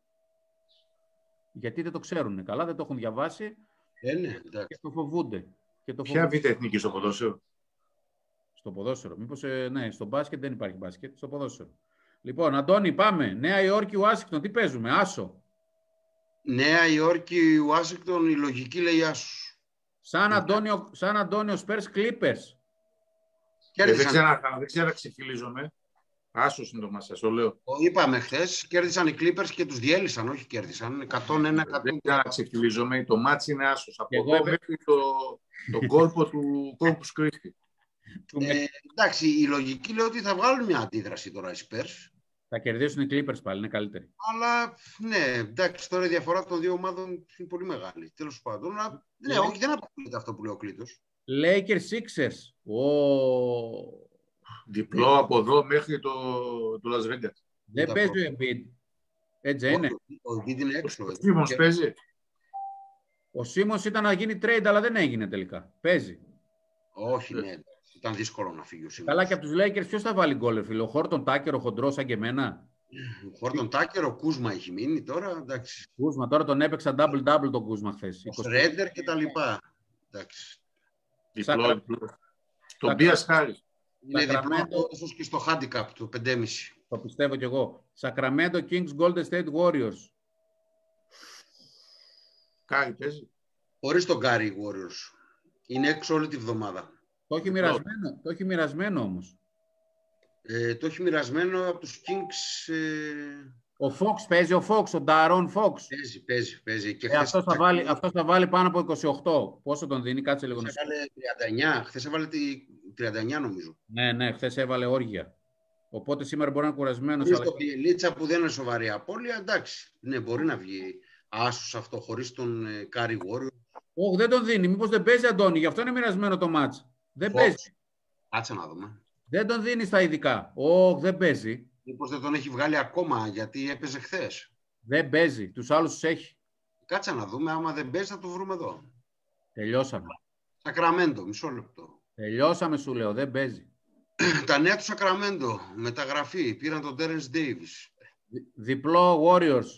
Γιατί δεν το ξέρουν καλά, δεν το έχουν διαβάσει. Ναι, και το φοβούνται. Ποια Β' Εθνική στο ποδόσφαιρο? Στο ποδόσφαιρο. Μήπως, ναι, στο μπάσκετ δεν υπάρχει μπάσκετ, στο ποδόσφαιρο. Λοιπόν, Αντώνη, πάμε. Νέα Υόρκη, Ουάσιγκτον, τι παίζουμε, άσο. Νέα Υόρκη, Ουάσιγκτον, η λογική λέει άσο. Σαν Αντώνιο Σπέρς, Clippers. Δεν ξέρω να ξεφυλίζομαι. Άσος είναι το μας, σας το λέω. Το είπαμε χθες, κέρδισαν οι Clippers και τους διέλυσαν, όχι κέρδισαν. 101-100. Δεν ξέρω να ξεφυλίζομαι, το μάτσι είναι άσος. Από εδώ μέχρι το κόλπο του Corpus Christi. Εντάξει, η λογική λέει ότι θα βγάλουν μια αντίδραση τώρα οι Spurs. Θα κερδίσουν οι Clippers πάλι, είναι καλύτεροι. Αλλά ναι, εντάξει, τώρα η διαφορά των δύο ομάδων είναι πολύ μεγάλη. Τέλος πάντων, ναι, όχι, δεν αποκλείεται αυτό που λέει ο Κλήτος. Lakers Sixers. Διπλό από εδώ μέχρι το Las Vegas. Δεν παίζει ο Embiid. Έτσι είναι. Ο Embiid είναι έξω. Ο Σίμονς παίζει. Ο Σίμονς ήταν να γίνει trade, αλλά δεν έγινε τελικά. Παίζει. Όχι, ναι. Ήταν δύσκολο να φύγει ο Σίμονς. Καλά, και από τους Lakers ποιος θα βάλει γκολ, φίλε? Ο Χόρτον Τάκερ, ο χοντρός σαν και εμένα. Ο Χόρτον Τάκερ, ο Κούσμα έχει μείνει τώρα. Εντάξει. Κούσμα, τώρα τον έπαιξα double-double τον Κούσμα χθες. Ο Σρέντερ και τα λοιπά. Εντάξει. Διπλό. Τον Μπίας Χάρις. Είναι διπλό ίσως και στο handicap του 5,5. Το πιστεύω κι εγώ. Sacramento Kings Golden State Warriors. Κάρι παίζει. Χωρίς τον Κάρι Warriors. Είναι έξω όλη τη βδομάδα. Το έχει μοιρασμένο όμως. Το έχει μοιρασμένο από τους Kings. Ο Fox παίζει, ο Darren Fox. Παίζει. Και αυτός θα βάλει πάνω από 28. Πόσο τον δίνει, κάτσε λίγο να σου. Έβαλε 39. Χθες έβαλε 39 νομίζω. Ναι, χθες έβαλε όργια. Οπότε σήμερα μπορεί να είναι κουρασμένος. Χωρίς το Πιελίτσα που δεν είναι σοβαρή απώλεια, εντάξει. Ναι, μπορεί να βγει άσος αυτό χωρίς τον Κάρι Warrior. Όχι, δεν τον δίνει. Μήπως δεν παίζει, Αντώνη, γι' αυτό είναι μοιρασμένο το μάτς. Δεν παίζει. Κάτσε να δούμε. Δεν τον δίνει στα ειδικά. Όχι, δεν παίζει. Μήπως δεν τον έχει βγάλει ακόμα, γιατί έπαιζε χθες. Δεν παίζει. Τους άλλους τους έχει. Κάτσε να δούμε. Άμα δεν παίζει, θα το βρούμε εδώ. Τελειώσαμε. Σακραμέντο, μισό λεπτό. Τελειώσαμε, σου λέω. Δεν παίζει. Τα νέα του Σακραμέντο. Μεταγραφή. Πήραν τον Terence Davis. Διπλό Warriors.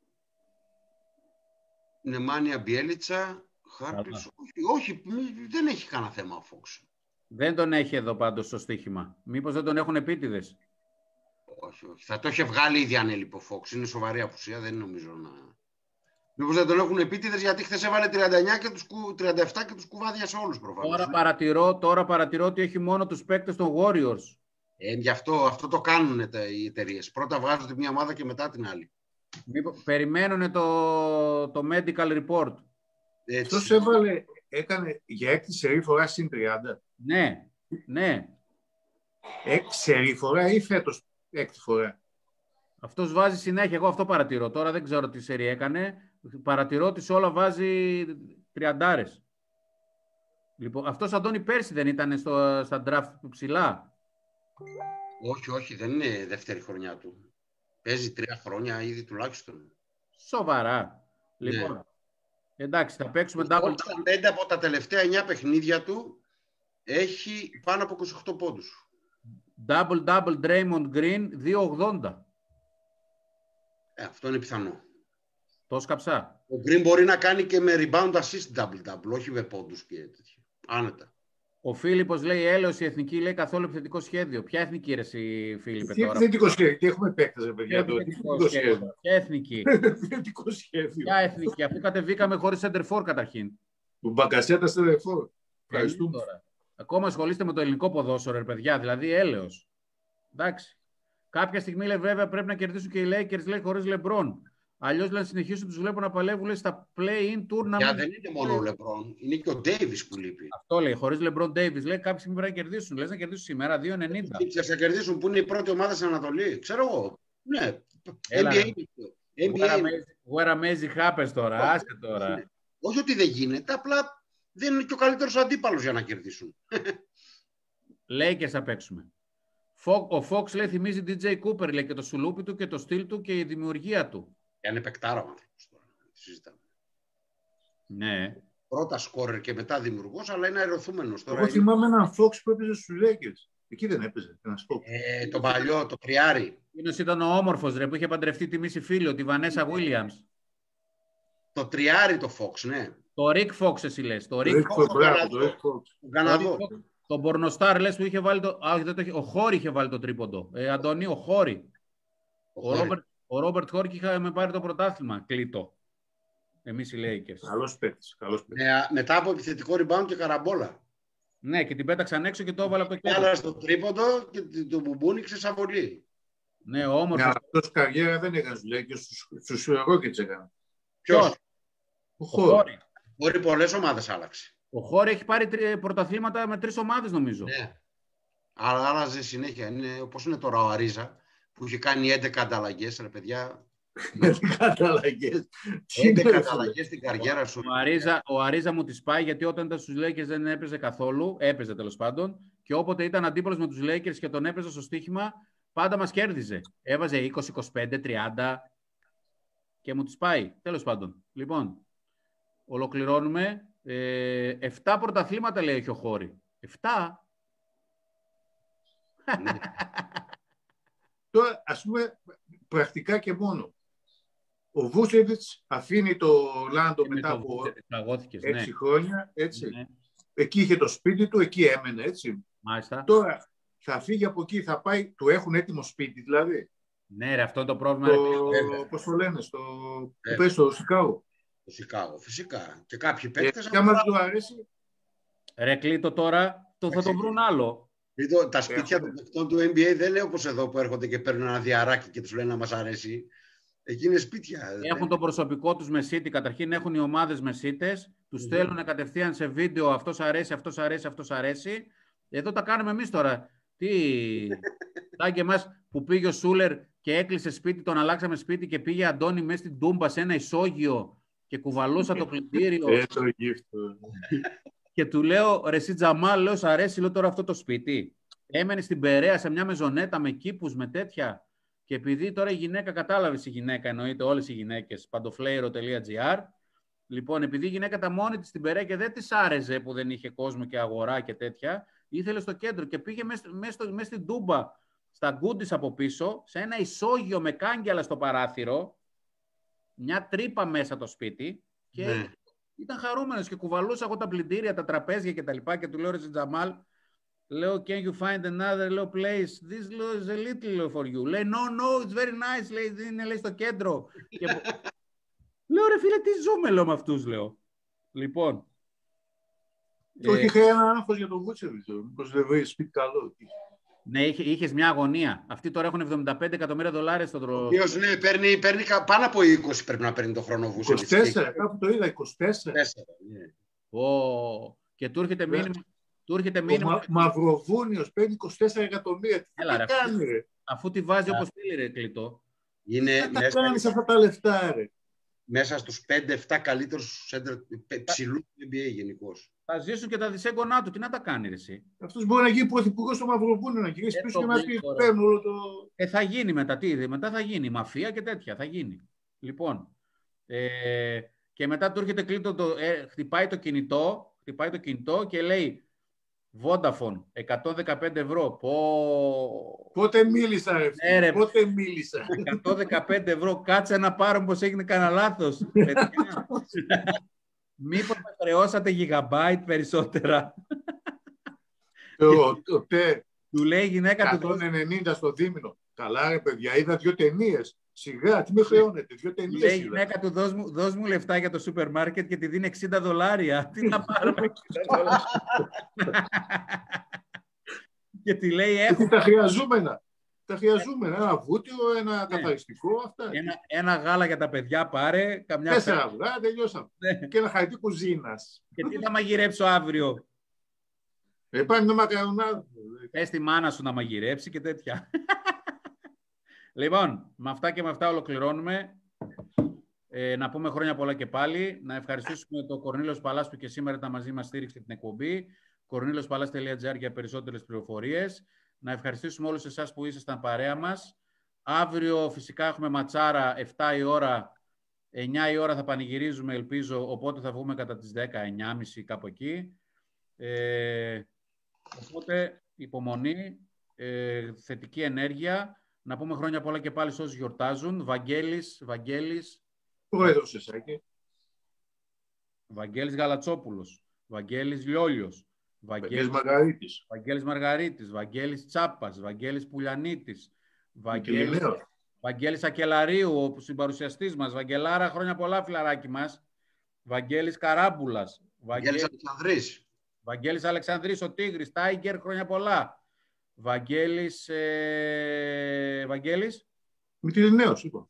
Νεμάνια Μπιέλιτσα. Χάρπης. Όχι, δεν έχει κανένα θέμα ο Fox. Δεν τον έχει εδώ πάντως στο στοίχημα. Μήπως δεν τον έχουν επίτηδες. Όχι. Θα το είχε βγάλει ήδη αν έλειπε ο Fox. Είναι σοβαρή απουσία, δεν νομίζω να... Μήπως δεν τον έχουν επίτηδες, γιατί χθες έβαλε 39 και 37 και τους κουβάδιασε όλους προφανώς. Τώρα παρατηρώ ότι έχει μόνο τους παίκτες των Warriors. Γι' αυτό το κάνουν οι εταιρείες. Πρώτα βγάζουν τη μία ομάδα και μετά την άλλη. Περιμένουν το medical report. Αυτός έκανε για έκτη σερί φορά συν 30. Ναι. Σερί φορά ή φέτος έκτη φορά. Αυτός βάζει συνέχεια. Εγώ αυτό παρατηρώ. Τώρα δεν ξέρω τι σερί έκανε. Παρατηρώ ότι σε όλα βάζει 30. Λοιπόν, αυτός, Αντώνη, πέρσι δεν ήταν στα draft ψηλά. Όχι, δεν είναι δεύτερη χρονιά του. Παίζει 3 χρόνια ήδη τουλάχιστον. Σοβαρά. Ναι. Λοιπόν, εντάξει, θα παίξουμε double. double. 5 από τα τελευταία 9 παιχνίδια του έχει πάνω από 28 πόντους. Double Draymond Green 2.80. Αυτό είναι πιθανό. Το σκαψά. Ο Green μπορεί να κάνει και με rebound assist double, όχι με πόντους και τέτοια. Άνετα. Ο Φίλιππος λέει, έλεος η εθνική, λέει καθόλου επιθετικό σχέδιο. Ποια εθνική ρε εσύ, Φίλιππε, τι τώρα? Επιθετικό σχέδιο, τι έχουμε παίκτες, παιδιά. Ποια εθνική? Επιθετικό σχέδιο. Ποια εθνική? Αφού κατεβήκαμε χωρίς center for καταρχήν. Του Μπακασέτα center for. Ευχαριστούμε. Ακόμα ασχολείστε με το ελληνικό ποδόσφαιρο, ρε παιδιά, δηλαδή έλεος. Εντάξει. Κάποια στιγμή, λέει, βέβαια, πρέπει να κερδίσουν και οι Lakers, λέει, χωρίς LeBron. Αλλιώς, λέει, να συνεχίσουν, τους βλέπω να παλεύουν, λέει, στα play-in tournament. Για δεν είναι μόνο ο LeBron, είναι και ο Davis που λείπει. Αυτό λέει, χωρίς LeBron Davis, λέει, κάποια στιγμή πρέπει να κερδίσουν. Λες να κερδίσουν σήμερα 2.90. Θα κερδίσουν που είναι η πρώτη ομάδα στην Ανατολή. Ξέρω εγώ. Ναι. Έλα, NBA. Where amazing happens τώρα, άστε τώρα. Όχι ότι δεν γίνεται, απλά δεν είναι και ο καλύτερος αντίπαλος για να κερδίσουν. Lakers θα παίξουμε. Ο Fox, λέει, θυμίζει DJ Cooper, λέει, και το σουλούπι του και το στυλ του και η δημιουργία του. Είναι παικτάρα ο άνθρωπος τώρα. Συζητάμε. Ναι. Πρώτα σκόρερ και μετά δημιουργός, αλλά είναι αερωθούμενος τώρα. Εγώ θυμάμαι έναν Fox που έπαιζε στους Lakers. Εκεί δεν έπαιζε. Το παλιό, το τριάρι. Εκείνος ήταν ο όμορφος, ρε, που είχε παντρευτεί τη μίση φίλο, τη Βανέσα Williams. Το τριάρι το Fox, ναι. Το Rick Fox, εσύ λες. Το Rick Fox. Το Μπορνοστάρ, λες, που είχε βάλει το... Ο Χόρι είχε βάλει το τρίποντο. Αντωνί, ο Χόρι. Ο Ρόμπερτ Χόρι είχαμε πάρει το πρωτάθλημα. Κλείτο. Εμείς οι Lakers. Καλός παίκτης. Μετά από επιθετικό rebound και καραμπόλα. Ναι, και την πέταξαν έξω και το έβαλε από το κέντρο. Άλλα στο τρίποντο και το μπουμπούνιξε σαν βολή. Ναι, όμως. Ναι, αυτός καριέρα δεν έκανε στους Lakers, στους Rockets έκανε. Ποιος? Ο Χόρι. Μπορεί πολλές ομάδες άλλαξε. Ο Χόρι έχει πάρει πρωταθλήματα με 3 ομάδες, νομίζω. Ναι. Αλλά άλλαζε συνέχεια. Είναι, όπως είναι τώρα ο Αρίζα, που είχε κάνει 11 ανταλλαγές, ρε παιδιά. 11 ανταλλαγές. 11 ανταλλαγές στην καριέρα σου. Ο Αρίζα μου τις πάει, γιατί όταν ήταν στους Lakers δεν έπαιζε καθόλου. Έπαιζε τέλος πάντων. Και όποτε ήταν αντίπαλος με τους Lakers και τον έπαιζε στο στοίχημα, πάντα μας κέρδιζε. Έβαζε 20, 25, 30 και μου τις πάει. Τέλος πάντων. Λοιπόν, ολοκληρώνουμε. 7 πρωταθλήματα, λέει, έχει ο Χόρι. 7. Τώρα, ας πούμε, πρακτικά και μόνο. Ο Βούσεβιτς αφήνει το Λάντο μετά από 6 χρόνια, έτσι. Ναι. Εκεί είχε το σπίτι του, εκεί έμενε, έτσι. Μάλιστα. Τώρα θα φύγει από εκεί, θα πάει, του έχουν έτοιμο σπίτι, δηλαδή. Ναι, ρε, αυτό είναι το πρόβλημα. Πώς το λένε, στο Σικάγο. Στο Σικάγο, φυσικά. Και κάποιοι παίκτες... Και άμα του αρέσει... Ρε, κλείτο τώρα, θα το βρουν άλλο. Τα σπίτια των παικτών του NBA δεν είναι όπως εδώ που έρχονται και παίρνουν ένα διαράκι και τους λένε να μας αρέσει. Εκεί είναι σπίτια. Έχουν το προσωπικό τους μεσίτη. Καταρχήν έχουν οι ομάδες μεσίτες. Τους στέλνουν κατευθείαν σε βίντεο. Αυτός αρέσει, αυτός αρέσει, αυτός αρέσει. Εδώ τα κάνουμε εμείς τώρα. Τι... Σαν και εμάς που πήγε ο Σούλερ και έκλεισε σπίτι, τον αλλάξαμε σπίτι και πήγε Αντώνη μέσα στην Τούμπα σε ένα ισόγειο και κουβαλούσα το πλυντήριο. Και του λέω, ρε εσύ Τζαμάλ, λέω, σ' αρέσει λέω, τώρα αυτό το σπίτι. Έμενε στην Περαία σε μια μεζονέτα με κήπους, με τέτοια. Και επειδή τώρα η γυναίκα, κατάλαβες η γυναίκα, εννοείται όλες οι γυναίκες, παντοφλέιρο.gr. Λοιπόν, επειδή η γυναίκα τα μόνη της στην Περαία και δεν της άρεσε που δεν είχε κόσμο και αγορά και τέτοια, ήθελε στο κέντρο και πήγε μέσα στην Τούμπα, στα γκούντις από πίσω, σε ένα ισόγειο με κάγκελα στο παράθυρο, μια τρύπα μέσα το σπίτι και ήταν χαρούμενος και κουβαλούσα εγώ τα πλυντήρια, τα τραπέζια και τα λοιπά και του λέω, ρε Τζαμάλ, λέω, can you find another low place? This is a little for you. Λέει, no, it's very nice. Λέει, είναι λέει, στο κέντρο. Λέω, ρε φίλε, τι ζούμε, λέω, με αυτούς, λέω. Λοιπόν. Όχι, είχα ένα άγχος για τον Βούτσεβιτς, πως δεν βρει σπίτι καλό. Ναι, είχες μια αγωνία. Αυτοί τώρα έχουν $75 εκατομμύρια στον τρόπο. Ναι, παίρνει πάνω από 20 πρέπει να παίρνει το χρόνο Βούτσεβιτς. 24, κάπου το είδα, 24. Ναι. Και του έρχεται μήνυμα. Μαυροβούνιος παίρνει 24 εκατομμύρια. Τι θα κάνει, ρε. Αφού τη βάζει όπως θέλει, ρε, κλειτό. Τι θα κάνεις αυτά τα λεφτά, ρε. Μέσα στους 5-7 καλύτερους ψηλούς του NBA γενικώς. Θα ζήσουν και τα δισέγγονά του. Τι να τα κάνει, ρε, εσύ. Αυτός μπορεί να γίνει πρωθυπουργός στο Μαυροβούνιο, να γυρίσει πίσω και να πει παίρνω όλο το... Θα γίνει μετά, μετά θα γίνει μαφία και τέτοια, θα γίνει. Λοιπόν, και μετά του έρχεται κλείτο, χτυπάει το κινητό και λέει Vodafone, 115 ευρώ. Πότε μίλησα, ρε, πότε μίλησα. 115 ευρώ, κάτσε να πάρω πως έγινε κανένα λάθος. Μήπως με χρεώσατε gigabyte περισσότερα. Του λέει η γυναίκα του 190 στο δίμηνο. Καλά ρε παιδιά, είδα 2 ταινίες. Σιγά, τι με χρεώνετε, 2 ταινίες. Λέει η γυναίκα του, δώσ' μου λεφτά για το σούπερ μάρκετ και τη δίνει $60. Τι να πάρουμε $60. Και τη λέει έχω... Τα χρειαζόμενα. Ένα βούτυρο, ένα καθαριστικό, αυτά. Ένα γάλα για τα παιδιά πάρε. 4 αυγά, τελειώσαμε. Και ένα χαρτί κουζίνας. Και τι θα μαγειρέψω αύριο. Υπάρχει ένα μακαρονάδι. Πες τη μάνα σου να μαγειρέψει και τέτοια. Λοιπόν, με αυτά και με αυτά ολοκληρώνουμε. Να πούμε χρόνια πολλά και πάλι. Να ευχαριστήσουμε τον Κορνήλος Παλάς που και σήμερα ήταν μαζί μας, στήριξε την εκπομπή. kornilospallas.gr για περισσότερες πληροφορίες. Να ευχαριστήσουμε όλους εσάς που ήσασταν παρέα μας. Αύριο φυσικά έχουμε ματσάρα 7 η ώρα, 9 η ώρα θα πανηγυρίζουμε ελπίζω, οπότε θα βγούμε κατά τις 10, 9.30 κάπου εκεί. Οπότε υπομονή, θετική ενέργεια. Να πούμε χρόνια πολλά και πάλι σε όσους γιορτάζουν. Βαγγέλης. Πρόεδρος Εσάκη. Βαγγέλης Γαλατσόπουλος. Βαγγέλης Λιόλιος. Βαγγέλης Μαργαρίτης, Βαγγέλης Τσάπας, Βαγγέλης Πουλιανίτης, Βαγγέλης Ακελαρίου, ο συμπαρουσιαστής μας, Βαγγελάρα, χρόνια πολλά φιλαράκι μας, Βαγγέλης Καράμπουλας, Βαγγέλης Αλεξανδρής, ο Τίγρης, Τάιγκερ, χρόνια πολλά, Βαγγέλης... Μυτιληναίος, είπα.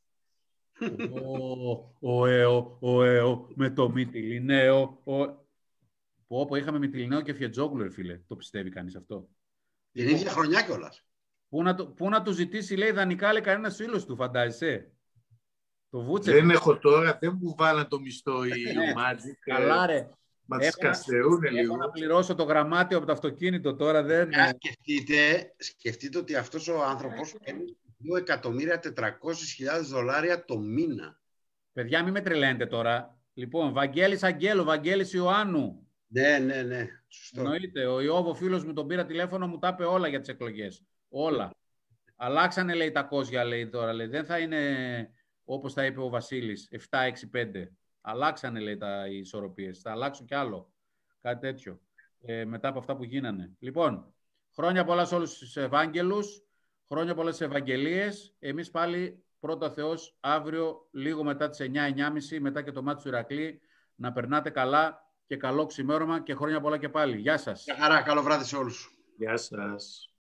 Με το Μυτιληναίο, Πω, είχαμε Μυτιληναίο και Φιετζόγλου, φίλε. Το πιστεύει κανείς αυτό. Την ίδια χρονιά κιόλας. Πού να του ζητήσει, λέει, δανεικά, λέει, κανένας φίλος του, φαντάζεσαι. Το Βούτσε. Δεν έχω τώρα, δεν μου βάλαν το μισθό οι Magic. Καλά, ρε. Μα τις καστερούνε λίγο. Έχω να πληρώσω το γραμμάτιο από το αυτοκίνητο τώρα, δεν... Σκεφτείτε ότι αυτός ο άνθρωπος παίρνει $2.400.000 το μήνα. Παιδιά, μην με τρελαίνετε τώρα. Λοιπόν, Βαγγέλης Αγγέλου, Βαγγέλης Ιωάννου. Ναι. Σωστό. Εννοείται. Ο Ιώβο, φίλος μου, τον πήρα τηλέφωνο, μου τα είπε όλα για τις εκλογές. Όλα. Αλλάξανε, λέει, τα κόζια, λέει, τώρα. Λέει. Δεν θα είναι, όπως τα είπε ο Βασίλης, 7-6-5. Αλλάξανε, λέει, οι ισορροπίες. Θα αλλάξουν κι άλλο. Κάτι τέτοιο. Μετά από αυτά που γίνανε. Λοιπόν, χρόνια πολλά σε όλους τους Ευάγγελους. Χρόνια πολλά στις Ευαγγελίες. Εμείς πάλι, πρώτα Θεός, αύριο, λίγο μετά τις 9-9.30, μετά και το μάτι του Ηρακλή, να περνάτε καλά και καλό ξημέρωμα και χρόνια πολλά και πάλι. Γεια σας. Γεια χαρά, καλό βράδυ σε όλους. Γεια σας.